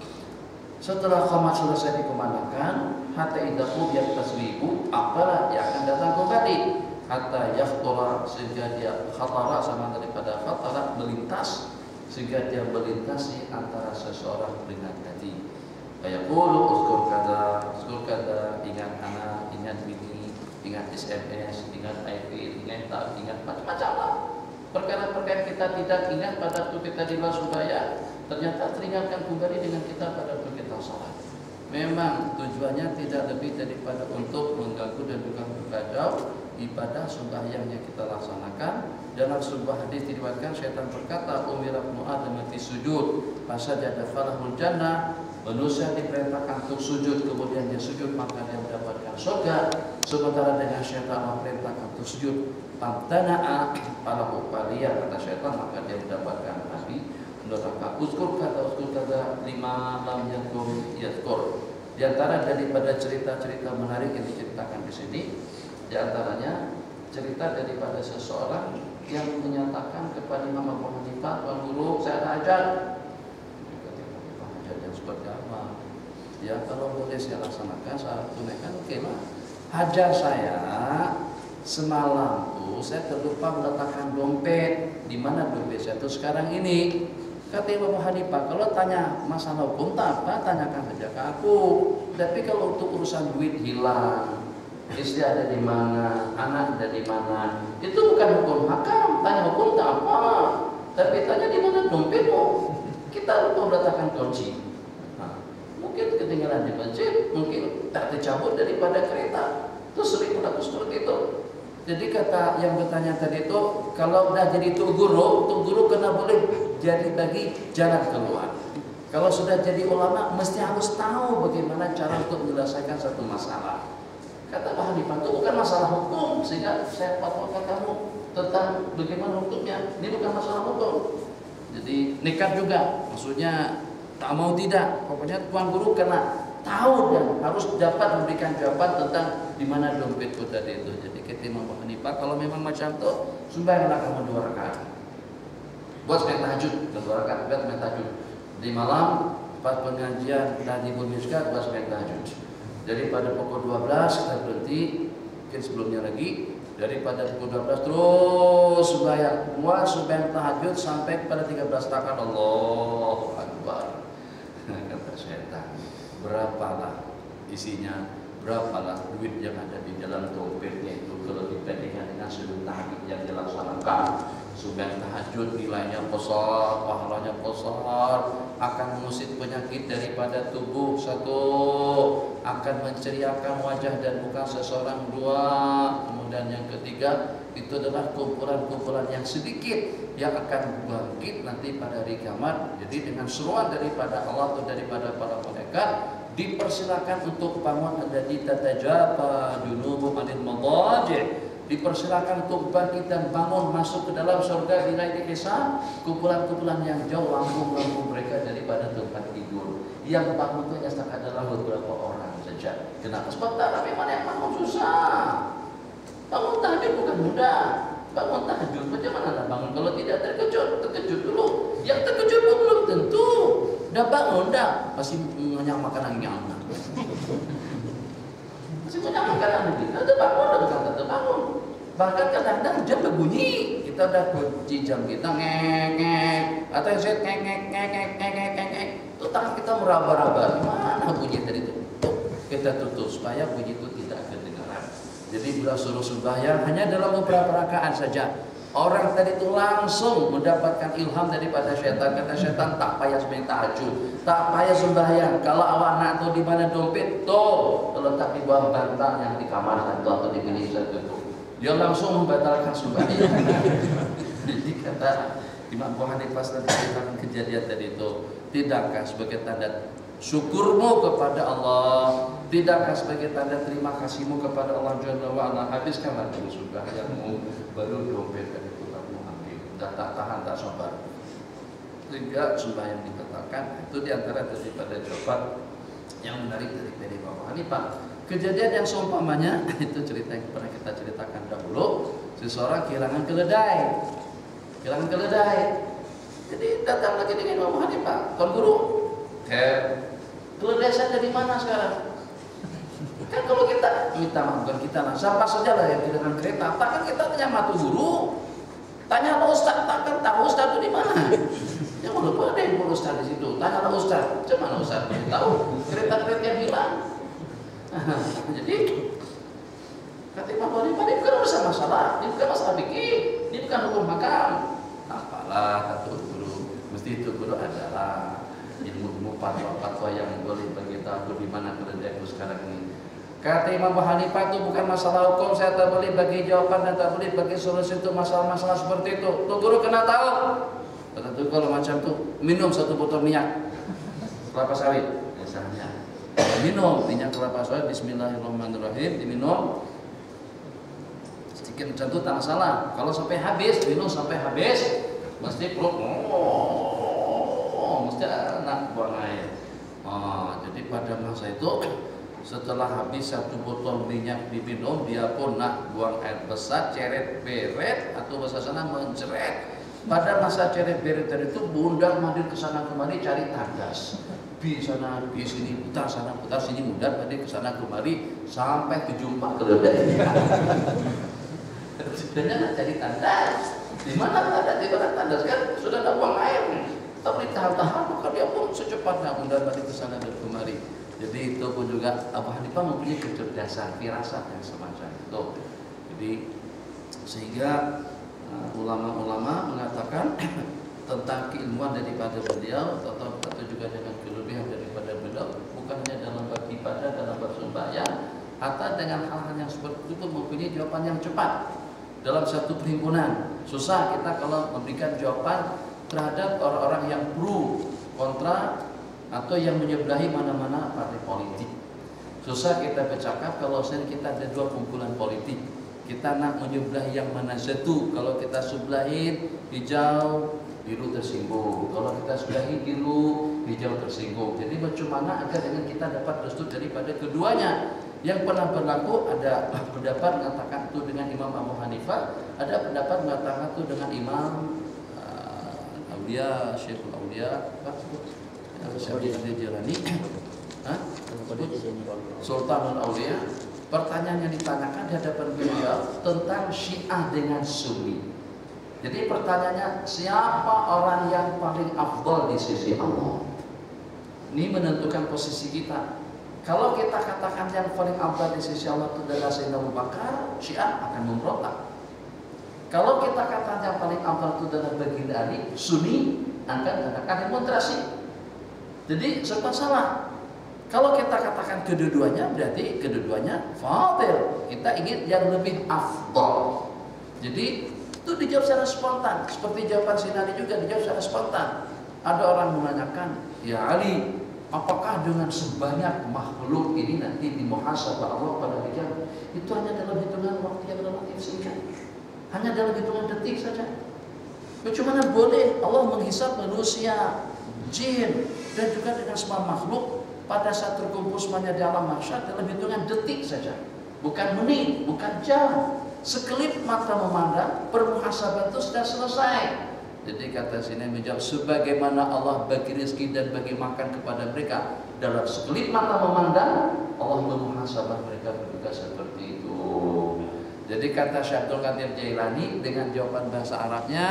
Setelah qamat selesai dikumandangkan, hatta idza qudiya taswibu, apalah dia akan datang kembali. Hatta yakhtura, sehingga dia khatara, sama daripada khatara, melintas, sehingga dia melintasi antara seseorang dengan tadi. Kayak qulu uzkur kada, uzkur kada, ingat anak, ingat bini, ingat S M S, ingat I P, ingat tak, ingat macam-macam lah. Perkara-perkara kita tidak ingat pada waktu kita di Surabaya, ternyata teringatkan kembali dengan kita pada waktu kita sholat. Memang tujuannya tidak lebih daripada untuk mengganggu dan juga berkacau ibadah sembahyang yang kita laksanakan. Dalam sebuah hadis diriwayatkan, syaitan berkata, umira ibnu adam fi sujud fasajada falahul jannah, manusia diperintahkan untuk sujud, kemudian dia sujud maka dia mendapatkan surga. Sementara dengan syaitan memerintahkan untuk sujud, pantana'a falahu faliyah, kata syaitan, maka dia mendapatkan api neraka. Uzkur kata uzkur kata lima lam yakum yadkur. Di antara daripada cerita-cerita menarik yang diceritakan di sini, di antaranya cerita daripada seseorang yang menyatakan kepada Imam Abu Hanifah, "Tuan guru, saya ada hajat." Hajat yang seperti apa? Ya kalau boleh saya laksanakan, saya tunaikan, oke lah. Hajat saya semalam tuh saya terlupa meletakkan dompet. Di mana dompet saya tuh sekarang ini? Kata Imam Abu Hanifah, kalau tanya masalah hukum tak apa, tanyakan saja ke aku. Tapi kalau untuk urusan duit hilang, istri ada di mana, anak ada di mana, itu bukan hukum hakam. Tanya hukum tak apa, tapi tanya di mana dompetmu. Kita lupa meletakkan kunci. Nah, mungkin ketinggalan di masjid, mungkin tak tercabut daripada kereta. Itu sering berlaku seperti itu. Jadi kata yang bertanya tadi itu, kalau udah jadi tuk guru, tuk guru kena boleh jadi bagi jalan keluar. Kalau sudah jadi ulama, mesti harus tahu bagaimana cara untuk menyelesaikan satu masalah. Kata Pak Hanifah, itu bukan masalah hukum, sehingga saya fatwakan kamu tentang bagaimana hukumnya. Ini bukan masalah hukum. Jadi nekat juga, maksudnya tak mau tidak. Pokoknya tuan guru kena tahu dan harus dapat memberikan jawaban tentang di mana dompetku tadi itu. Jadi ketika Imam Hanifah, kalau memang macam itu, sumbanglah kamu dua rakaat. Buat sembahyang tahajud, dua rakaat buat sembahyang tahajud. Di malam pas pengajian dari Mishkat buat sembahyang tahajud. Daripada pukul dua belas kita berhenti, mungkin sebelumnya lagi. Daripada pukul dua belas terus sembahyang, puas sembahyang tahajud sampai pada tiga belas rakaat. Allahu Akbar. Kata setan, berapalah isinya, berapalah duit yang ada di dalam dompetnya itu kalau dibandingkan dengan sudut tahajud yang dilaksanakan. Sembahyang tahajud nilainya besar, pahalanya besar, akan mengusir penyakit daripada tubuh satu, akan menceriakan wajah dan muka seseorang dua. Kemudian yang ketiga itu adalah kumpulan-kumpulan yang sedikit yang akan bangkit nanti pada hari kiamat. Jadi dengan seruan daripada Allah atau daripada para malaikat, dipersilakan untuk bangun, ada di tatajaba junubuhum anil madaji'. Dipersilakan untuk bangkit dan bangun masuk ke dalam surga bila dihisab. Kumpulan-kumpulan yang jauh lambung-lambung mereka daripada tempat tidur. Yang bangun itu hanya adalah beberapa orang saja. Kenapa? Sebab tak ramai mana yang bangun susah. Bangun tahajud bukan mudah. Bangun tahajud bagaimana nak bangun kalau tidak terkejut? Terkejut dulu. Yang terkejut pun belum tentu. Dah bangun dah masih mengenyang makanan yang enak. Masih mengenyang makanan lagi. Dah bangun dah bukan tak terbangun. Bahkan kadang-kadang jam berbunyi, kita dah kunci jam kita ngek-ngek, atau yang saya ngek-ngek ngek-ngek ngek-ngek ngek, itu tangan kita meraba-raba. Mana bunyi tadi itu? Kita tutup supaya bunyi itu tidak kedengaran. Jadi bila suruh sembahyang hanya dalam beberapa rakaat saja. Orang tadi itu langsung mendapatkan ilham daripada syaitan. Kata syaitan, tak payah sembahyang tahajud, tak payah sembahyang. Kalau awak nak tahu di mana dompet, tuh terletak di bawah bantal yang di kamar satu atau di bilik satu. Dia langsung membatalkan sembahyang. Jadi kata Imam Abu Hanifah tentang kejadian tadi itu, tidakkah sebagai tanda syukurmu kepada Allah, tidakkah sebagai tanda terima kasihmu kepada Allah Jalla wa Ala, habiskanlah dulu sembahyangmu, baru dompet tadi itu kamu ambil. Dah tak tahan, tak sabar, sehingga sembahyang dibatalkan. Itu diantara daripada jawaban yang menarik dari Imam Abu Hanifah. Kejadian yang seumpamanya itu cerita yang pernah kita ceritakan dahulu. Seseorang kehilangan keledai, kehilangan keledai. Jadi datang lagi dengan Imam Abu Hanifah, Tuan Guru, eh, keledai saya di mana sekarang? Kan kalau kita minta maaf, bukan kita lah, siapa saja lah yang kehilangan kereta, takkan kita tanya matu guru, tanya lo Ustaz, takkan tahu Ustaz itu di mana? Ya walaupun ada yang Ustaz di situ, tanya lo Ustaz, cuman Ustaz belum tahu kereta-kereta yang hilang. Jadi kata Imam Abu Hanifah, ini bukan urusan masalah, ini bukan masalah fikih, ini bukan hukum makam. Apalah kata guru, mesti itu guru adalah ilmu-ilmu fatwa-fatwa yang boleh bagi tahu di mana keledaiku sekarang ini. Kata Imam Abu Hanifah, itu bukan masalah hukum, saya tak boleh bagi jawaban dan tak boleh bagi solusi untuk masalah-masalah seperti itu. Tuh guru kena tahu. Kata tuh kalau macam tuh minum satu botol minyak kelapa sawit misalnya. Minum minyak kelapa sawit, bismillahirrahmanirrahim, diminum sedikit macam itu tak masalah. Kalau sampai habis, minum sampai habis, mesti perut oh, mesti nak buang air. Oh, jadi pada masa itu setelah habis satu botol minyak diminum, dia pun nak buang air besar, ceret beret atau bahasa sana menceret. Pada masa ceret beret tadi itu bundar mandir ke sana kemari cari tandas. Di sana, di sini putar, sana putar, sini mundar, tadi ke sana kemari sampai kejumpa keledai. Sudahnya nak cari tandas. Di mana ada di mana tandas kan sudah ada buang air. Tapi tahan-tahan maka dia pun secepatnya mundar balik ke sana dan kemari. Jadi itu pun juga Abu Hanifah mempunyai kecerdasan, firasat yang semacam itu. Jadi sehingga ulama-ulama uh, mengatakan tentang keilmuan daripada beliau atau, atau juga dengan kelebihan daripada beliau bukan hanya dalam bab ibadah, dalam bab sembahyang, atau dengan hal-hal yang seperti itu mempunyai jawaban yang cepat dalam satu perhimpunan. Susah kita kalau memberikan jawaban terhadap orang-orang yang pro, kontra, atau yang menyebelahi mana-mana partai politik. Susah kita bercakap kalau kita ada dua kumpulan politik. Kita nak menyebelahi yang mana satu. Kalau kita sebelahin hijau, biru tersinggung. Kalau kita sebelahi biru, hijau tersinggung. Jadi bagaimana agar dengan kita dapat restu daripada keduanya. Yang pernah berlaku ada pendapat mengatakan itu dengan Imam Abu Hanifah, ada pendapat mengatakan itu dengan Imam uh, Aulia, Syekhul Aulia, Pak Syekh Abdul Jalani. Hah? Sultanul Aulia. Pertanyaan yang ditanyakan di hadapan beliau tentang Syiah dengan Sunni. Jadi pertanyaannya, siapa orang yang paling afdal di sisi Allah? Ini menentukan posisi kita. Kalau kita katakan yang paling afdal di sisi Allah itu adalah Sayyidina Abu Bakar, Syiah akan memberontak. Kalau kita katakan yang paling afdal itu adalah baginda Ali, Sunni akan akan demonstrasi. Jadi serba salah. Kalau kita katakan kedua-duanya, berarti kedua-duanya fadil. Kita ingin yang lebih afdal. Jadi itu dijawab secara spontan. Seperti jawaban Sinari juga dijawab secara spontan. Ada orang menanyakan, ya Ali, apakah dengan sebanyak makhluk ini nanti dimuhasabah Allah pada hari kiamat? Itu hanya dalam hitungan waktu yang relatif singkat. Hanya dalam hitungan detik saja. Bagaimana boleh Allah menghisab manusia, jin, dan juga dengan semua makhluk pada saat terkumpul semuanya di alam mahsyar dalam hitungan detik saja, bukan menit, bukan jam. Sekelip mata memandang, permuhasabah itu sudah selesai. Jadi kata sini menjawab, sebagaimana Allah bagi rezeki dan bagi makan kepada mereka dalam sekelip mata memandang, Allah memuhasabah mereka juga seperti itu. Jadi kata Syekh Abdul Qadir Jailani dengan jawaban bahasa Arabnya,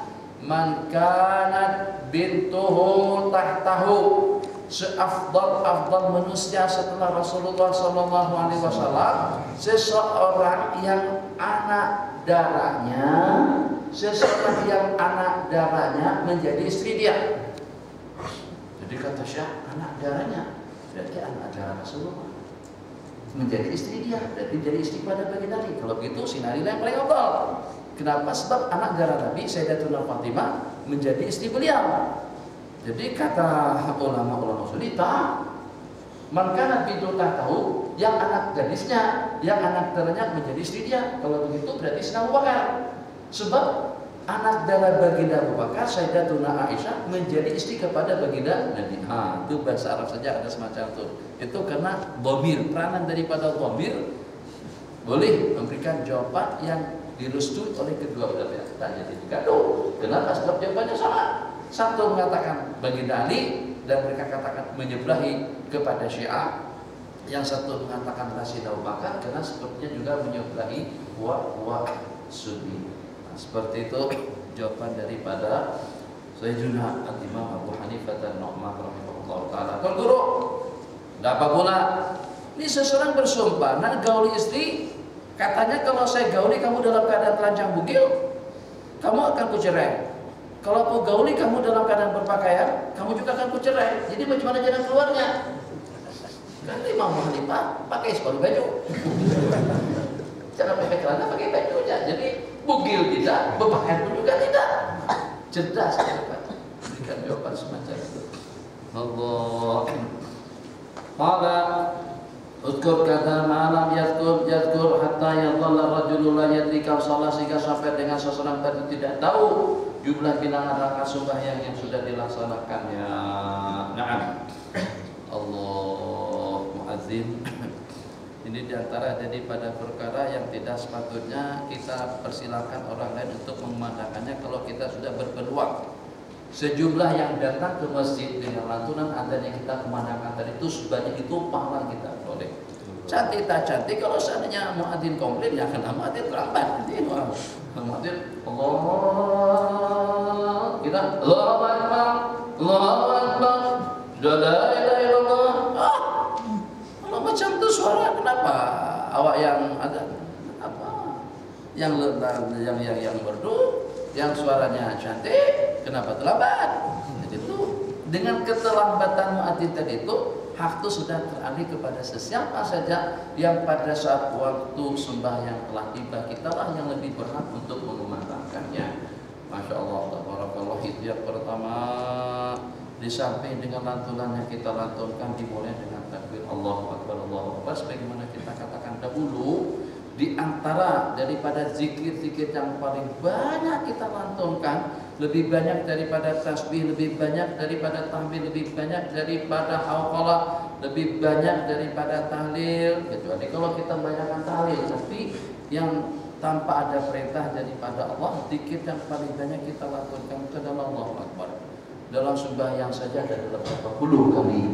man kanat bintuhu tahtahu, seafdal-afdal manusia setelah Rasulullah Sallallahu Alaihi Wasallam, seseorang yang anak darahnya, seseorang yang anak darahnya menjadi istri dia. Jadi kata Syekh, anak darahnya berarti anak darah Rasulullah menjadi istri dia, berarti jadi istri pada baginda Ali. Kalau begitu Sinari yang paling afdal. Kenapa? Sebab anak darah Nabi Sayyidatuna Fatimah menjadi istri beliau. Jadi kata ulama-ulama sunita, man kana bintu tahtahu, yang anak gadisnya, yang anak darahnya menjadi istri dia. Kalau begitu berarti Sayyidina Abu Bakar. Sebab anak darah baginda Abu Bakar, Sayyidatuna Aisyah menjadi istri kepada baginda Nabi. Ha, itu bahasa Arab saja ada semacam itu. Itu karena dhamir, peranan daripada dhamir boleh memberikan jawaban yang direstui oleh kedua belah pihak. Tak jadi gaduh. Kenapa? Sebab jawabannya sama. Satu mengatakan baginda Ali dan mereka katakan menyebelahi kepada Syiah. Yang satu mengatakan Sayyidina Abu Bakar karena sepertinya juga menyebelahi wa Sunni. Nah, seperti itu jawaban daripada Sayyidina Al-Imam Abu Hanifah dan Nu'man rahimahullah taala. Kalau guru, apa pula? Ini seseorang bersumpah nak gauli istri, katanya kalau saya gauli kamu dalam keadaan telanjang bugil, kamu akan kucerai. Kalau aku gauli kamu dalam keadaan berpakaian, kamu juga akan kucerai. Jadi bagaimana jalan keluarnya? Kan Imam Abu Hanifah pakai sepatu baju. Cara pakai celana pakai bajunya. Jadi bugil tidak, berpakaian pun juga tidak. Cerdas dapat berikan jawaban semacam itu. Allah. Qala uzkur kata malam yazkur yazkur hatta yadhalla rajulun la yadri kam shalah, sehingga sampai dengan seseorang tadi tidak tahu jumlah bilangan rakaat sembahyang yang sudah dilaksanakannya. Naam. Allah muazzin. Ini diantara jadi pada perkara yang tidak sepatutnya kita persilakan orang lain untuk memandangkannya kalau kita sudah berpeluang. Sejumlah yang datang ke masjid dengan lantunan adanya kita memandangkan tadi itu sebanyak itu pahala kita boleh. Cantik tak cantik, kalau seandainya muadzin komplain ya kena muadzin terlambat. Jadi muadzin Allah kita Allahu Akbar, Allahu Akbar, la ilaha illallah. Ah, kalau macam itu suara kenapa? Awak yang ada apa? Yang yang yang yang merdu, yang suaranya cantik, kenapa terlambat? Jadi itu dengan keterlambatan muadzin tadi itu hak itu sudah teralih kepada sesiapa saja yang pada saat waktu sembahyang telah tiba, kita lah yang lebih berhak untuk mengumandangkannya. Masya Allah, tabarakallah. Itu yang pertama. Di samping dengan lantunan yang kita lantunkan dimulai dengan takbir Allahu Akbar, Allahu Akbar. Sebagaimana kita katakan dahulu, di antara daripada zikir-zikir yang paling banyak kita lantunkan, lebih banyak daripada tasbih, lebih banyak daripada tahmid, lebih banyak daripada hauqalah, lebih banyak daripada tahlil. Kecuali kalau kita banyakkan tahlil, tapi yang tanpa ada perintah daripada Allah, zikir yang paling banyak kita lakukan itu adalah Allahu Akbar. Dalam sembahyang saja ada berapa puluh kali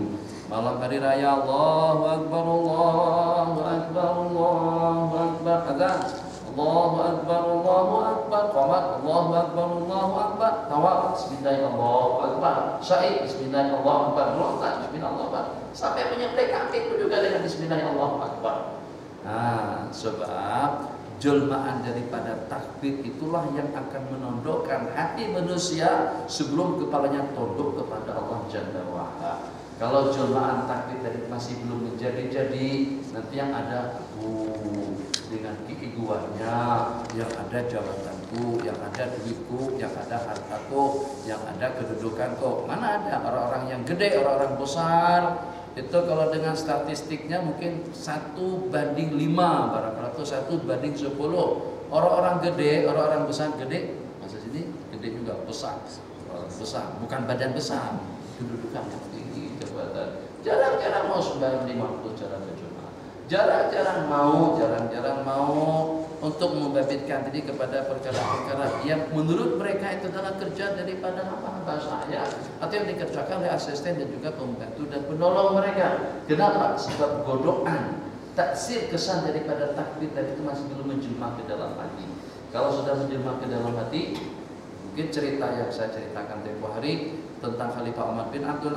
Malam hari raya Allahu Akbar, Allahu Akbar, Allahu Akbar. Azan Allahu Akbar, Allahu Akbar. Qomat Allahu Akbar, Allahu Akbar. Tawaf Bismillah, Allahu Akbar. Syair Bismillah, Allahu Akbar. Rokat Bismillah, Allahu Akbar. Sampai menyembelih kambing pun juga dengan Bismillah, Allahu Akbar. Nah, sebab jelmaan daripada takbir itulah yang akan menundukkan hati manusia sebelum kepalanya tunduk kepada Allah Jalla wa'ala. Kalau jelmaan takbir tadi masih belum menjadi-jadi, nanti yang ada aku dengan keegoannya, yang ada jabatanku, yang ada duitku, yang ada hartaku, yang ada kedudukanku. Mana ada orang-orang yang gede, orang-orang besar. Itu kalau dengan statistiknya mungkin satu banding lima, barangkali atau satu banding sepuluh. Orang-orang gede, orang-orang besar gede, masa sini gede juga besar, orang besar, bukan badan besar, kedudukan yang tinggi, jabatan. Jarang-jarang mau sembahyang lima puluh jarang ke Jumat. Jarang-jarang mau, jarang-jarang mau untuk membabitkan diri kepada perkara-perkara yang menurut mereka itu adalah kerja daripada hamba-hamba saya atau yang dikerjakan oleh asisten dan juga pembantu dan penolong mereka. Kenapa? Sebab godokan, taksir kesan daripada takbir tadi itu masih belum menjelma ke dalam hati. Kalau sudah menjelma ke dalam hati, mungkin cerita yang saya ceritakan tempoh hari tentang Khalifah Umar bin Abdul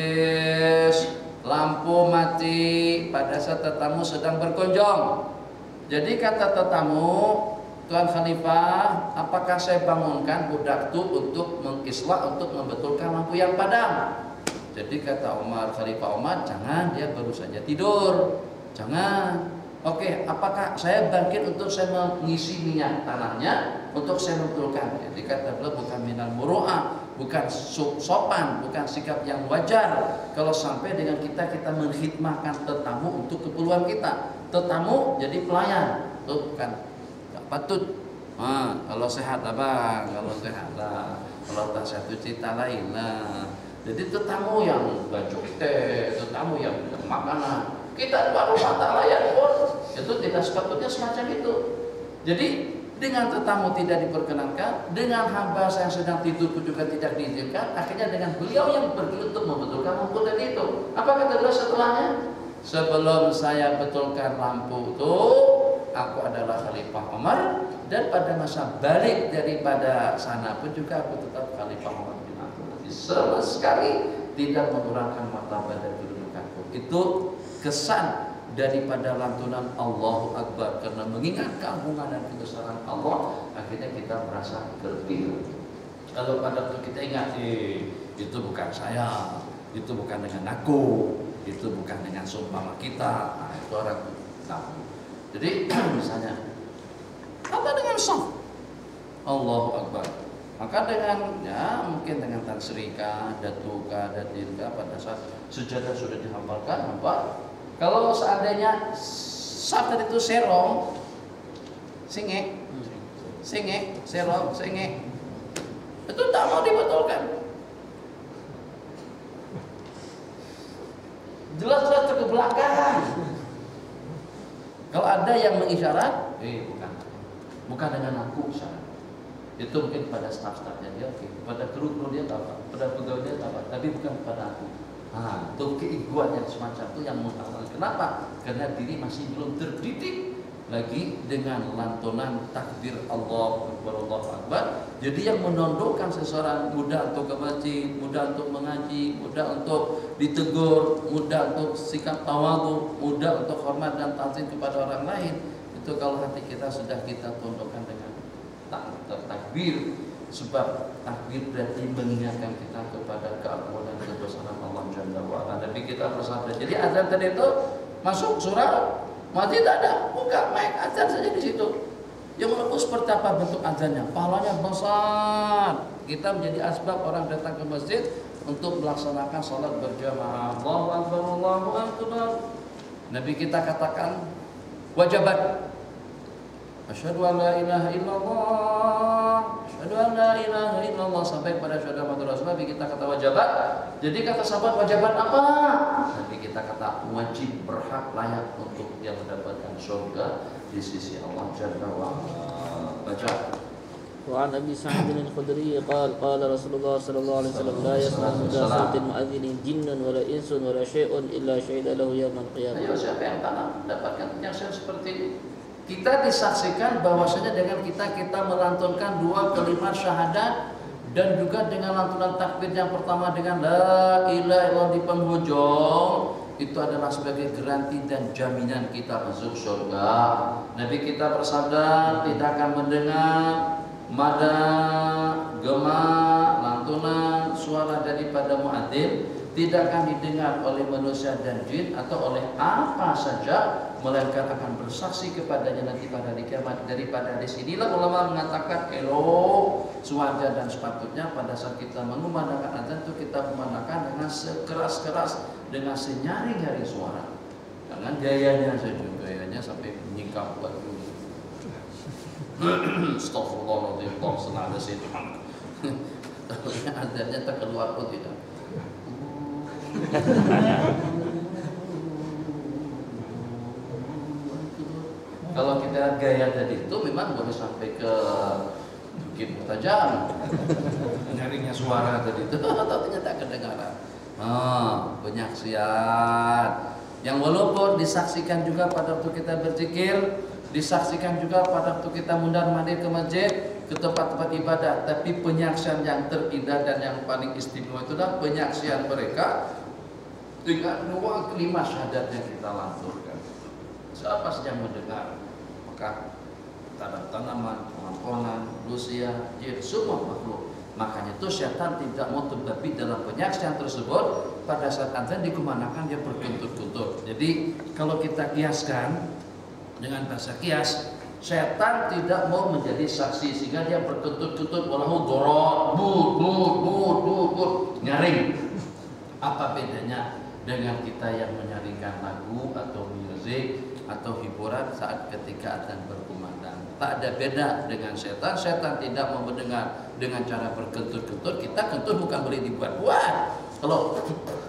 Aziz, lampu mati pada saat tetamu sedang berkunjung. Jadi kata tetamu, Tuan Khalifah, apakah saya bangunkan budak itu untuk mengislah, untuk membetulkan lampu yang padam? Jadi kata Umar, Khalifah Umar, jangan, dia baru saja tidur, jangan. Oke, apakah saya bangkit untuk saya mengisi minyak tanahnya, untuk saya membetulkan? Jadi kata beliau, bukan minal muru'ah, bukan sopan, bukan sikap yang wajar kalau sampai dengan kita kita menkhidmahkan tetamu untuk keperluan kita. Tetamu jadi pelayan, itu bukan tak patut. Nah, kalau sehat abang, kalau sehat lah, kalau tak sehat itu cerita lain lah. Jadi tetamu yang baju kita, tetamu yang makanan, kita baru tak layan pun itu tidak sepatutnya semacam itu. Jadi dengan tetamu tidak diperkenankan, dengan hamba yang sedang tidur pun juga tidak diizinkan. Akhirnya dengan beliau yang pergi untuk membetulkan lampu tadi itu. Apa kata beliau setelahnya? Sebelum saya betulkan lampu itu, aku adalah Khalifah Umar, dan pada masa balik daripada sana pun juga aku tetap Khalifah Umar bin Abdul Aziz. Sama sekali tidak mengurangkan martabat dan kedudukanku. Itu kesan daripada lantunan Allahu Akbar, karena mengingat keagungan dan kebesaran Allah, akhirnya kita merasa terpilih. Kalau pada waktu kita ingat, eh, itu bukan saya, itu bukan dengan aku, itu bukan dengan sumpah kita, nah, itu orang tahu. Jadi misalnya apa dengan saf Allahu Akbar, maka dengan ya mungkin dengan tansrika, datuka, datilka pada saat sejadah sudah dihamparkan, apa? Kalau seandainya saf tadi itu serong, singe, singe, serong, singe, itu tak mau dibetulkan. Jelas-jelas ke belakang. Kalau ada yang mengisyarat, eh bukan, bukan dengan aku isyarat. Itu mungkin pada staf-stafnya dia, oke, pada kru-kru dia apa, pada pegawai dia apa, tapi bukan pada aku. Nah, itu keegoan yang semacam itu yang mengatakan. Kenapa? Karena diri masih belum terdidik lagi dengan lantunan takbir Allahu Akbar, Allahu Akbar. Jadi yang menundukkan seseorang mudah untuk ke masjid, mudah untuk mengaji, mudah untuk ditegur, mudah untuk sikap tawadhu, mudah untuk hormat dan ta'zim kepada orang lain. Itu kalau hati kita sudah kita tundukkan dengan takbir, sebab takbir berarti mengingatkan kita kepada keagungan dan kebesaran Allah Jalla wa Ala. Nabi kita bersabda. Jadi azan tadi itu masuk surah masjid ada, buka mic azan saja di situ. Yang menurutku seperti apa bentuk azannya? Pahalanya besar. Kita menjadi asbab orang datang ke masjid untuk melaksanakan salat berjamaah. Allahu Akbar, Allahu Akbar. Nabi kita katakan wajibat. Asyhadu an la ilaha illallah, asyhadu an la ilaha illallah, sampai pada asyhadu anna Muhammadar Rasulullah. Nabi kita kata wajibat. Jadi kata sahabat wajibat apa? Nabi kita kata wajib, berhak, layak untuk yang mendapatkan surga di sisi Allah Jalla wa Ala. Baca وعن أبي سعيد الخدري قال قال رسول الله صلى الله عليه وسلم لا يسمع مدى صوت المؤذن جن ولا إنس ولا شيء إلا شهد له يوم القيامة. Ayo siapa yang tak mendapatkan penyaksian seperti ini? Kita disaksikan bahwasanya dengan kita kita melantunkan dua kalimat syahadat dan juga dengan lantunan takbir yang pertama dengan la ilaha illallah di penghujung, itu adalah sebagai garansi dan jaminan kita masuk surga. Nabi kita bersabda tidak akan mendengar mada, gema, lantunan suara daripada muadzin, tidak akan didengar oleh manusia dan jin atau oleh apa saja, melainkan akan bersaksi kepadanya nanti pada hari kiamat. Daripada di sinilah ulama mengatakan elok sewajar dan sepatutnya pada saat kita mengumandangkan azan itu kita memandangkan dengan sekeras-keras, dengan senyaring-nyaring suara. Jangan gayanya saja, gayanya sampai menyingkap buat dulu. Astagfirullahaladzim, Allah senada setan. Azannya tak keluar pun tidak. Kalau kita gaya tadi itu memang boleh sampai ke Bukit Tajam, nyaringnya suara tadi itu, tapi tak kedengaran. Ah, penyaksian yang walaupun disaksikan juga pada waktu kita berzikir, disaksikan juga pada waktu kita mundar-mandir ke masjid, ke tempat-tempat ibadah, tapi penyaksian yang terindah dan yang paling istimewa itulah penyaksian mereka dengan dua kalimat syahadat yang kita lanturkan. Siapa saja yang mendengar, maka tanaman, pohon-pohonan, manusia, jin, semua makhluk. Makanya itu syaitan tidak mau terbabit dalam penyaksian tersebut. Pada saat azan dikumandangkan dia berkentut-kentut. Jadi kalau kita kiaskan dengan bahasa kias, setan tidak mau menjadi saksi sehingga dia berkentut-kentut walau dorot, but, but, but, but, but, nyaring. Apa bedanya dengan kita yang menyaringkan lagu atau musik atau hiburan saat ketika azan berkumandang? Tak ada beda dengan setan. Setan tidak mau mendengar dengan cara berkentut-kentut. Kita kentut bukan boleh dibuat-buat. Kalau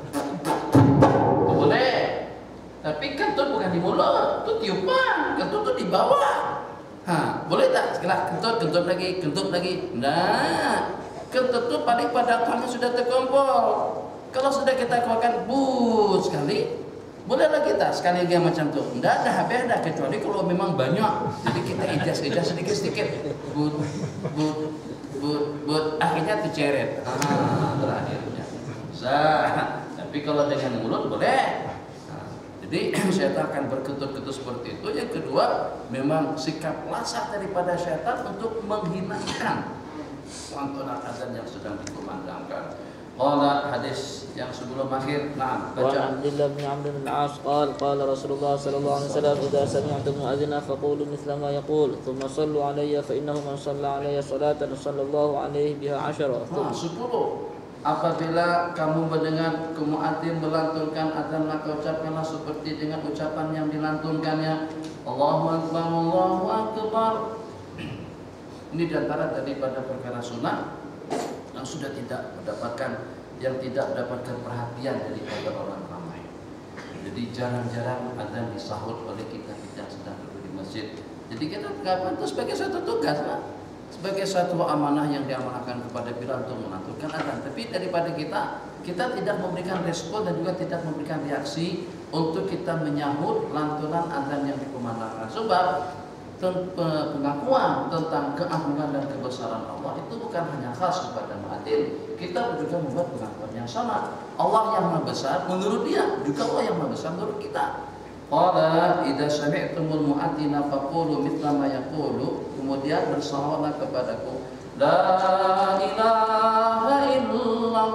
boleh, tapi kentut bukan di mulut, itu tiupan. Kentut itu di bawah. Ha, boleh tak? Setelah kentut, kentut lagi, kentut lagi. Nah, kentut itu paling pada tangan sudah terkumpul. Kalau sudah kita keluarkan bu sekali, bolehlah kita sekali lagi macam tu. Tidak ada habis ada, kecuali kalau memang banyak. Jadi kita ijas-ijas sedikit-sedikit. But, but, but, but, akhirnya terceret. Ah, terakhirnya. Sah. Tapi kalau dengan mulut boleh. Jadi syaitan akan berkentut-kentut seperti itu. Yang kedua, memang sikap lasah daripada syaitan untuk menghinakan lantunan azan yang sedang dikumandangkan. Qala hadis yang sebelum akhir. Nah, baca. Wa Abdullah bin Amr bin Al-As qala qala Rasulullah sallallahu alaihi wasallam idza sami'tum mu'adhdhina faqulu mithla ma yaqul thumma sallu alayya fa innahu man shalla alayya salatan sallallahu alaihi biha asyara. Nah, sepuluh. Apabila kamu mendengar muadzin melantunkan azan, maka ucapkanlah seperti dengan ucapan yang dilantunkannya. Allahu Akbar, Allahu Akbar. Ini diantara daripada perkara sunnah yang sudah tidak mendapatkan, yang tidak mendapatkan perhatian daripada orang ramai. Jadi jarang-jarang azan disahut oleh kita kita yang sedang duduk di masjid. Jadi kita kapan itu sebagai satu tugas, lah. Sebagai satu amanah yang diamanahkan kepada Bilal untuk melantunkan azan. Tapi daripada kita, kita tidak memberikan respon dan juga tidak memberikan reaksi untuk kita menyahut lantunan azan yang dikumandangkan. Sebab pengakuan tentang keagungan dan kebesaran Allah itu bukan hanya khas kepada muadzin. Kita juga membuat pengakuan yang sama. Allah yang Maha Besar menurut dia, juga Allah yang Maha Besar menurut kita. Qala idza sami'tumul mu'adzina faqulu mithla ma yaqulu. Kemudian bersalawatlah kepadaku, la ilaha illallah,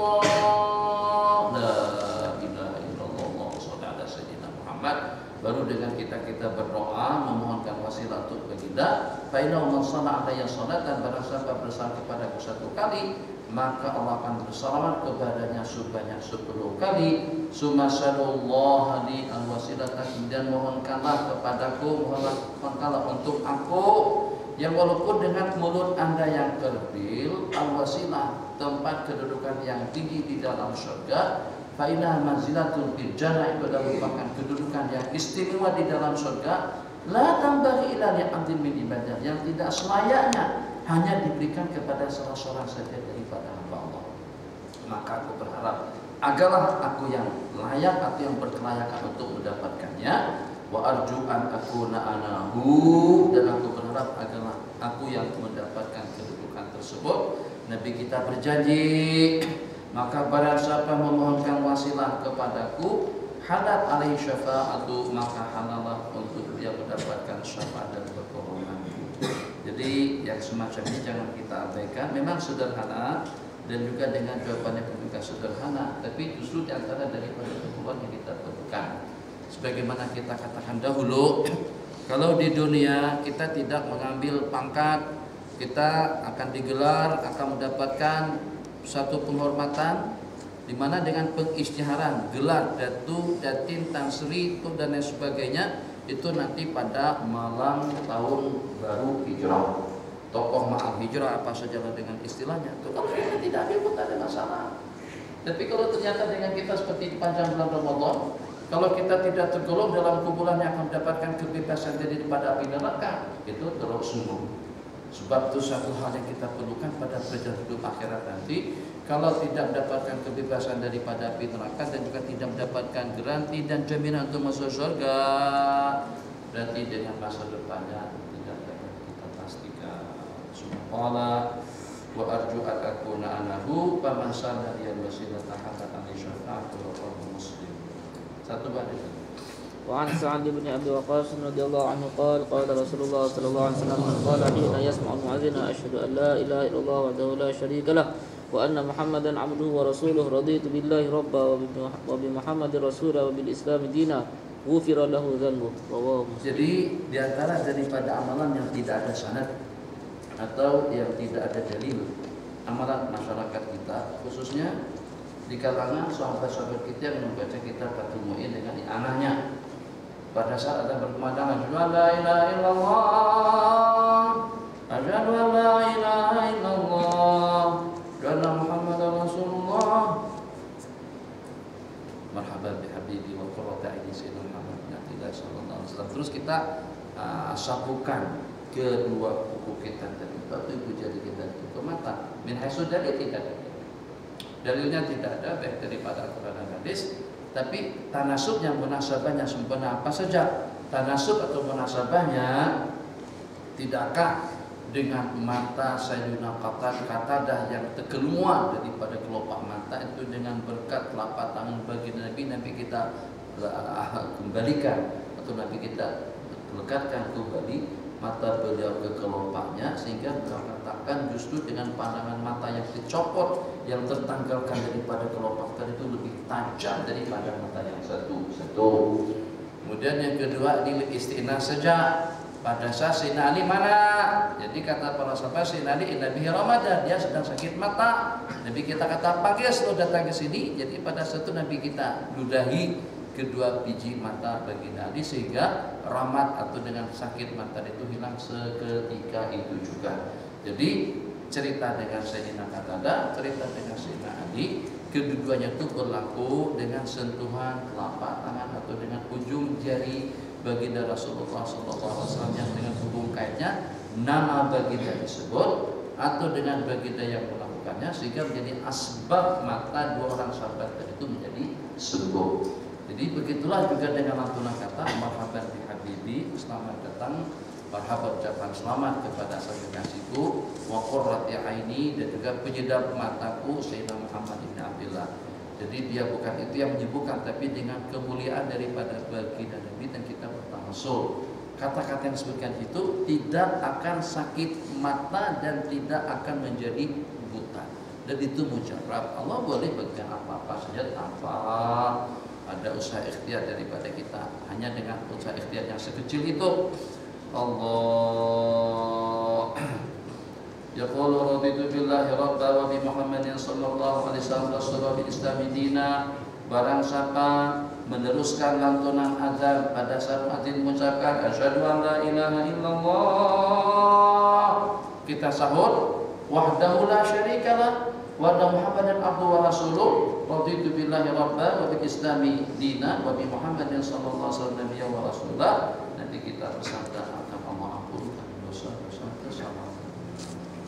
la ilaha illallah, sallallahu ala sayyidina Muhammad. Baru dengan kita kita berdoa memohonkan wasilah untuk baginda. Fa inna man shalla alayya salatan, barang siapa bersalat kepadaku satu kali, maka Allah akan bersalawat kepadanya sebanyak sepuluh kali. Summa sallallahu li al-wasilata, kemudian mohonkanlah kepadaku, mohonkanlah untuk aku, yang walaupun dengan mulut anda yang kerdil, al-wasilah, tempat kedudukan yang tinggi di dalam surga. Fa inna manzilatul fil jannah, itu adalah merupakan kedudukan yang istimewa di dalam surga. La tambaghi illa li 'abdin min ibadah, yang tidak selayaknya hanya diberikan kepada salah seorang saja daripada hamba Allah. Maka aku berharap agarlah aku yang layak atau yang berkelayakan untuk mendapatkannya. Wa arju an akuna anahu, dan aku berharap agarlah aku yang mendapatkan kedudukan tersebut. Nabi kita berjanji, maka barang siapa memohonkan wasilah kepadaku, halat alaihi syafa'atu, maka halalah untuk dia mendapatkan syafaat dan pertolongan. Jadi yang semacam ini jangan kita abaikan. Memang sederhana dan juga dengan jawabannya pun juga sederhana, tapi justru diantara daripada keperluan yang kita perlukan. Sebagaimana kita katakan dahulu, kalau di dunia kita tidak mengambil pangkat, kita akan digelar, akan mendapatkan satu penghormatan, di mana dengan pengisytiharan gelar datu, datin, tan sri, itu dan lain sebagainya, itu nanti pada malam tahun baru hijrah, tokoh ma'al hijrah, apa saja dengan istilahnya. Itu kalau kita tidak ada pun tak ada masalah. Tapi kalau ternyata dengan kita seperti di panjang bulan Ramadan, kalau kita tidak tergolong dalam kumpulan yang akan mendapatkan kebebasan daripada api neraka, itu terlalu sungguh. Sebab itu satu hal yang kita perlukan pada perjalanan hidup akhirat nanti. Kalau tidak mendapatkan kebebasan daripada api neraka dan juga tidak mendapatkan garansi dan jaminan untuk masuk surga, berarti dengan masa depannya tidak dapat kita pastikan. Subhanallah wa arju an akuna anahu faman sana liyal wasilah hatta an syafa'atu wa muslim. Satu hadis. وعن سعد بن أبي وقاص رضي الله عنه قال قال رسول الله صلى الله عليه وسلم من قال حين يسمع المؤذن أشهد أن لا إله إلا الله وحده لا شريك له وأن محمدا عبده ورسوله رضيت بالله ربا وبمحمد رسولا وبالإسلام دينا غفر له ذنبه رواه مسلم. Jadi di antara daripada amalan yang tidak ada sanad atau yang tidak ada dalil, amalan masyarakat kita khususnya di kalangan sahabat-sahabat kita yang membaca kitab Fathul Mu'in dengan anahnya, pada saat ada berpemandangan asyhadu an la ilaha illallah, asyhadu an la ilaha illallah, anna Muhammadar Rasulullah, marhaban bi habibi wa qurrata aini sayyidina Muhammad sallallahu alaihi wasallam. Terus kita uh, sapukan kedua kuku kita dari batu ibu jari kita ke mata. Min haitsu dalil tidak ada. Dalilnya tidak ada baik daripada Al-Quran dan hadis, tapi tanasub yang munasabahnya sempurna apa saja. Tanasub atau munasabahnya tidakkah dengan mata Sayyidina Qatadah yang terkeluar daripada kelopak mata itu dengan berkat telapak tangan bagi Nabi, Nabi kita uh, kembalikan atau Nabi kita lekatkan kembali mata beliau ke kelopaknya, sehingga beliau katakan justru dengan pandangan mata yang dicopot, yang tertanggalkan daripada kelopak tadi itu lebih tajam daripada mata yang satu satu. Kemudian yang kedua ini istighna saja. Pada saat Sayyidina Ali mana? Jadi kata para sahabat, Sayyidina Ali inna bihi ramadan, dia sedang sakit mata. Nabi kita kata panggil selalu datang ke sini. Jadi pada satu Nabi kita ludahi kedua biji mata bagi Nabi, sehingga ramat atau dengan sakit mata itu hilang seketika itu juga. Jadi cerita dengan Sayyidina Qatadah, cerita dengan Sayyidina Ali, keduanya itu berlaku dengan sentuhan telapak tangan atau dengan ujung jari baginda Rasulullah shallallahu alaihi wasallam yang dengan hubung kaitnya nama baginda disebut atau dengan baginda yang melakukannya, sehingga menjadi asbab mata dua orang sahabat tadi itu menjadi sembuh. Jadi begitulah juga dengan lantunan kata marhaban bi habibi, selamat datang, marhaban ucapan selamat kepada sang kekasihku, wa qurrati aini, dan juga penyedap mataku Sayyidina Muhammad bin Abdullah. Jadi dia bukan itu yang menyembuhkan, tapi dengan kemuliaan daripada baginda Nabi dan kita bertawasul. Kata-kata yang disebutkan itu tidak akan sakit mata dan tidak akan menjadi buta. Dan itu mujarab. Allah boleh bagian apa-apa saja tanpa ada usaha ikhtiar daripada kita. Hanya dengan usaha ikhtiar yang sekecil itu. Allah yaqulu raditu billahi rabba wa bi Muhammadin sallallahu alaihi wasallam rasulullah bil islami dina. Barang siapa meneruskan lantunan azan pada saat muadzin mengucapkan asyhadu an la ilaha illallah, kita sahur wahdahu la syarikalah wa anna Muhammadan abduhu wa rasuluh, raditu billahi rabba wa bil islami dina wa bi Muhammadin sallallahu alaihi wasallam nabiyyan wa rasulah. Nanti kita bersabda akan Allah ampunkan dosa-dosa kesalahan.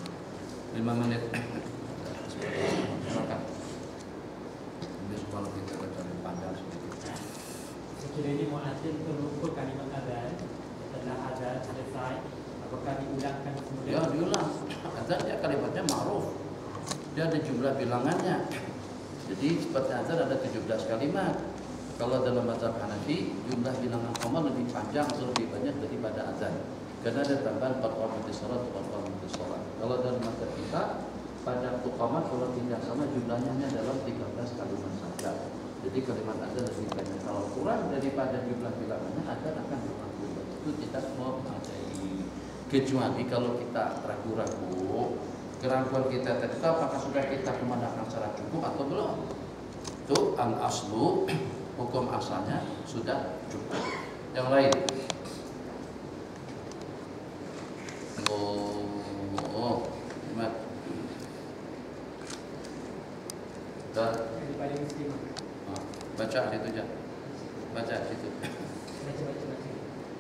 lima menit. Silakan. Besok kalau kita cari panjang sedikit. Sekiranya muadzin terlupa kalimat adzan setelah adzan selesai, apakah diulangkan kemudian? Ya diulang. Adzan ya kalimatnya ma'ruf. Dia ada jumlah bilangannya. Jadi seperti adzan ada tujuh belas kalimat. Kalau dalam mazhab Hanafi jumlah bilangan qomat lebih panjang atau lebih banyak daripada adzan. Karena ada tambahan empat qamati shalah atau empat qamati shalah. Kalau dalam mazhab kita pada waktu qomat kalau tidak sama jumlahnya hanya dalam tiga belas kalimat saja. Jadi kalimat adzan lebih banyak. Kalau kurang daripada jumlah bilangannya adzan akan berlaku. Itu tidak mau mengaji. Kecuali kalau kita ragu-ragu, keraguan kita tadi apakah sudah kita kumandangkan secara cukup atau belum? Itu al-aslu, hukum asalnya sudah cukup. Yang lain? Oh, oh, Mat. Dah. Daripada muslim. Ah, baca situ aja. Baca situ. Baca baca baca.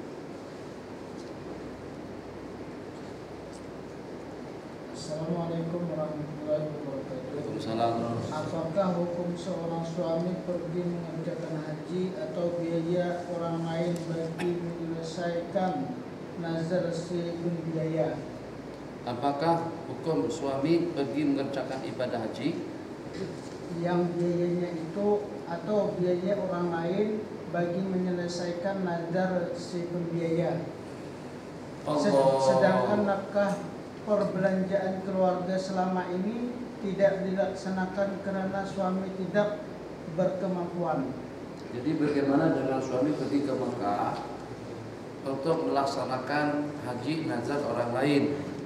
Assalamualaikum warahmatullahi wabarakatuh. Waalaikumsalam. Apakah hukum seorang suami pergi mengerjakan haji atau biaya orang lain bagi menyelesaikan nazar si pembiaya? Apakah hukum suami pergi mengerjakan ibadah haji Yang biayanya itu atau biaya orang lain bagi menyelesaikan nazar si pembiaya? Allah. Sedangkan nakah perbelanjaan keluarga selama ini tidak dilaksanakan karena suami tidak berkemampuan. Jadi bagaimana dengan suami pergi ke Mekah untuk melaksanakan haji nazar orang lain?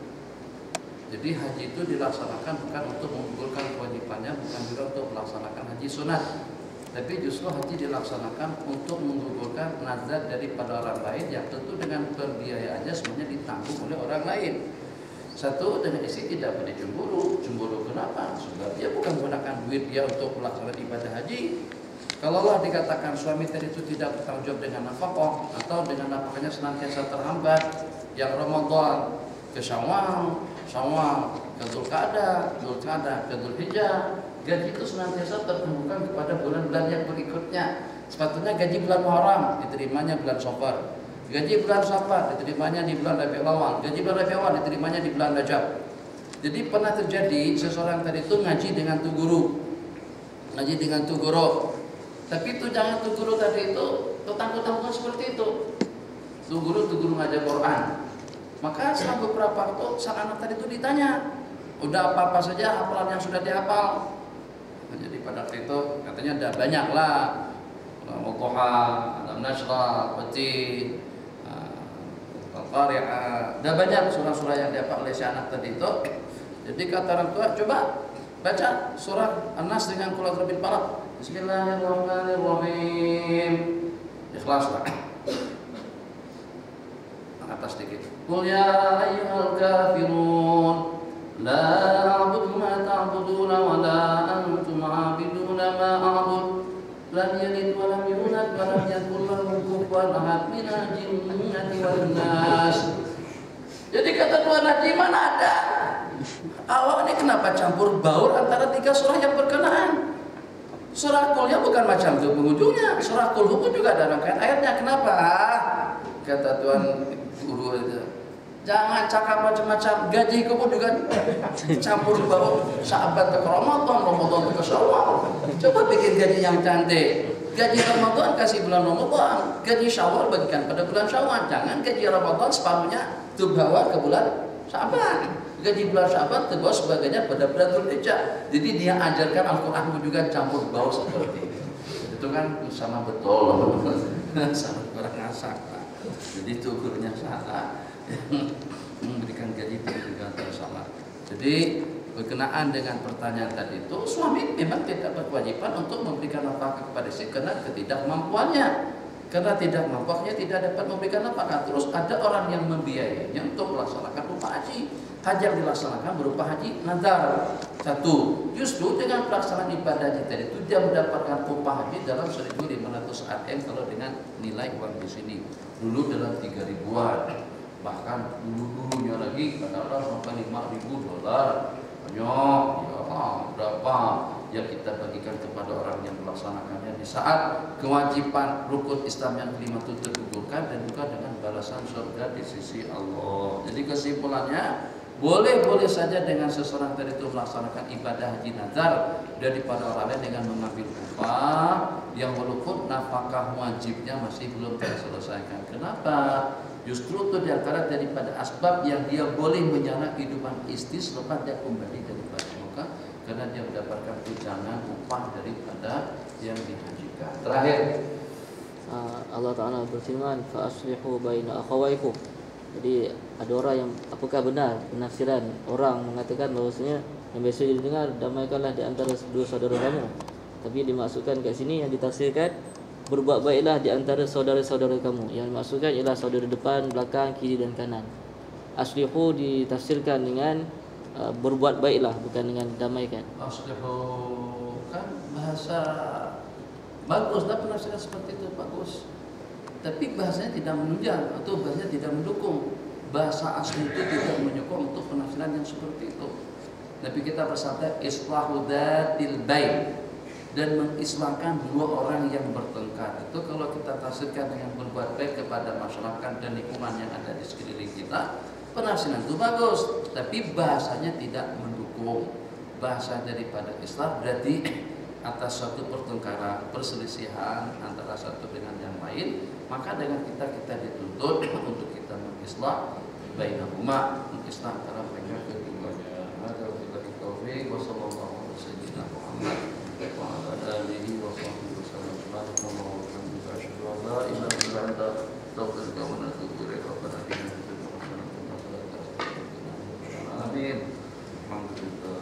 Jadi haji itu dilaksanakan bukan untuk menggugurkan kewajibannya, bukan juga untuk melaksanakan haji sunat, tapi justru haji dilaksanakan untuk menggugurkan nazar daripada orang lain yang tentu dengan pembiayaannya semuanya ditanggung oleh orang lain. Satu, dengan istri tidak boleh cemburu. Cemburu kenapa? Sebab dia bukan menggunakan duit dia untuk melaksanakan ibadah haji. Kalaulah dikatakan suami tadi itu tidak bertanggung jawab dengan nafkah atau dengan nafkahnya senantiasa terhambat, yang Ramadan ke Syawal, Syawal ke Dzulqa'dah, Dzulqa'dah ke Dzulhijjah, gaji itu senantiasa terhubungkan kepada bulan-bulan yang berikutnya. Sepatutnya gaji bulan Muharram diterimanya bulan Safar, gaji bulan Safar diterimanya di bulan Rabiul Awal, gaji bulan Rabiul Awal diterimanya di bulan Rajab. Jadi pernah terjadi seseorang tadi itu ngaji dengan tu guru, ngaji dengan tu guru, tapi itu jangan tu guru tadi itu tutang-tutang seperti itu. Tu guru tu guru ngajar Quran. Maka setelah beberapa waktu sang anak tadi itu ditanya, udah apa-apa saja hafalan yang sudah dihafal? Nah, jadi pada waktu itu katanya ada banyak lah, Al-Muqoha, Al-Nasrah, Fatih, Al-Qari'ah, ada banyak surah-surah yang dihafal oleh si anak tadi itu. Jadi kata orang tua, coba baca surah An-Nas dengan Qul a'udzu birabbil falaq. Bismillahirrahmanirrahim. Ikhlaslah. Atas sedikit. Qul ya ayyuhal kafirun la a'budu ma ta'buduna wa la antum 'abiduna ma a'bud lam yalid wa lam yulad wa lam yakul lahu kufuwan ahad minal jinnati wan nas. Jadi kata Tuhan Haji, mana ada? Awak ini kenapa campur baur antara tiga surah yang berkenaan? Surah Qul ya bukan macam itu pengunjungnya. Surah Qul Hu juga ada rangkaian ayatnya. Kenapa? Kata Tuhan guru itu, jangan cakap macam-macam. Gaji kamu juga campur baur sahabat ke Ramadan, Ramadan ke Syawal. Coba bikin gaji yang cantik. Gaji Ramadan kasih bulan Ramadan, gaji Syawal bagikan pada bulan Syawal. Jangan gaji Ramadan separuhnya dibawa ke bulan Sya'ban. Gaji bulan Sya'ban terbawa sebagainya pada bulan Dzulhijjah. Jadi dia ajarkan Al-Qur'an juga campur baur seperti itu. Itu kan sama betul. Sama orang ngasak. Jadi itu gurunya salah, memberikan gaji juga salah. Jadi berkenaan dengan pertanyaan tadi itu, suami memang tidak berkewajiban untuk memberikan nafkah kepada istri karena ketidakmampuannya, karena tidak mampuannya tidak dapat memberikan nafkah. Terus ada orang yang membiayainya untuk melaksanakan upah haji. Haji yang dilaksanakan berupa haji nazar. Satu, justru dengan pelaksanaan ibadah haji tadi itu dia mendapatkan upah haji dalam seribu lima ratus A M kalau dengan nilai uang di sini. Dulu dalam tiga ribuan, bahkan dulu-dulunya lagi katakanlah sampai lima ribu dolar. banyak ya berapa yang kita bagikan kepada orang yang melaksanakannya di saat kewajiban rukun Islam yang kelima itu tergugurkan, dan juga dengan balasan surga di sisi Allah. Jadi kesimpulannya, boleh-boleh saja dengan seseorang tadi itu melaksanakan ibadah haji nazar daripada orang lain dengan mengambil upah yang walaupun nafkah wajibnya masih belum terselesaikan. Kenapa? Justru itu diantara daripada asbab yang dia boleh menjalani kehidupan istis selepas dia kembali daripada Mekah, karena dia mendapatkan tunjangan upah daripada yang dihajikan. Terakhir, Allah Ta'ala berfirman, fa aslihu baina akhawaykum. Jadi ada orang yang, apakah benar penafsiran orang mengatakan bahwasanya yang biasa didengar, damaikanlah di antara dua saudara kamu. Tapi dimaksudkan kat sini yang ditafsirkan, berbuat baiklah di antara saudara-saudara kamu. Yang dimaksudkan ialah saudara depan, belakang, kiri dan kanan. Aslihu ditafsirkan dengan uh, berbuat baiklah, bukan dengan damaikan. aslihu kan bahasa bagus, dan penafsiran seperti itu bagus. Tapi bahasanya tidak menunjang atau bahasanya tidak mendukung. Bahasa asli itu tidak menyokong untuk penafsiran yang seperti itu. Nabi kita bersabda islahu dzatil bain, dan mengislamkan dua orang yang bertengkar. Itu kalau kita tafsirkan dengan berbuat baik kepada masyarakat dan lingkungan yang ada di sekeliling kita, penafsiran itu bagus, tapi bahasanya tidak mendukung. Bahasa daripada Islam berarti atas suatu pertengkaran, perselisihan antara satu dengan yang lain, maka dengan kita kita dituntut untuk kita mengislah bainahuma, mengislah antara mereka keduanya. Ada billahi taufiq wa sallallahu alaihi wasallam Muhammad wa ala alihi wa sahbihi wasallam. Subhanallah wa bihamdihi asyhadu an la ilaha illa anta astaghfiruka wa atubu ilaik. Amin. Alhamdulillah.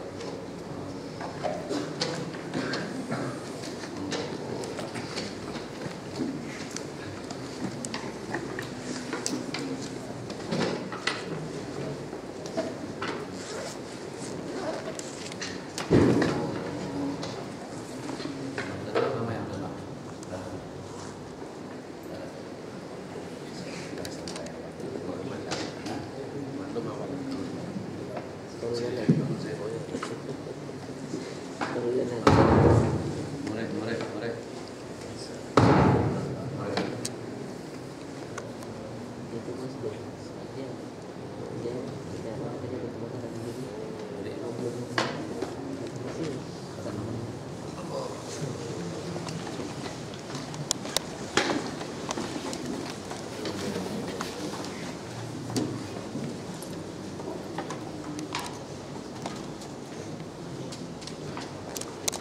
Kalau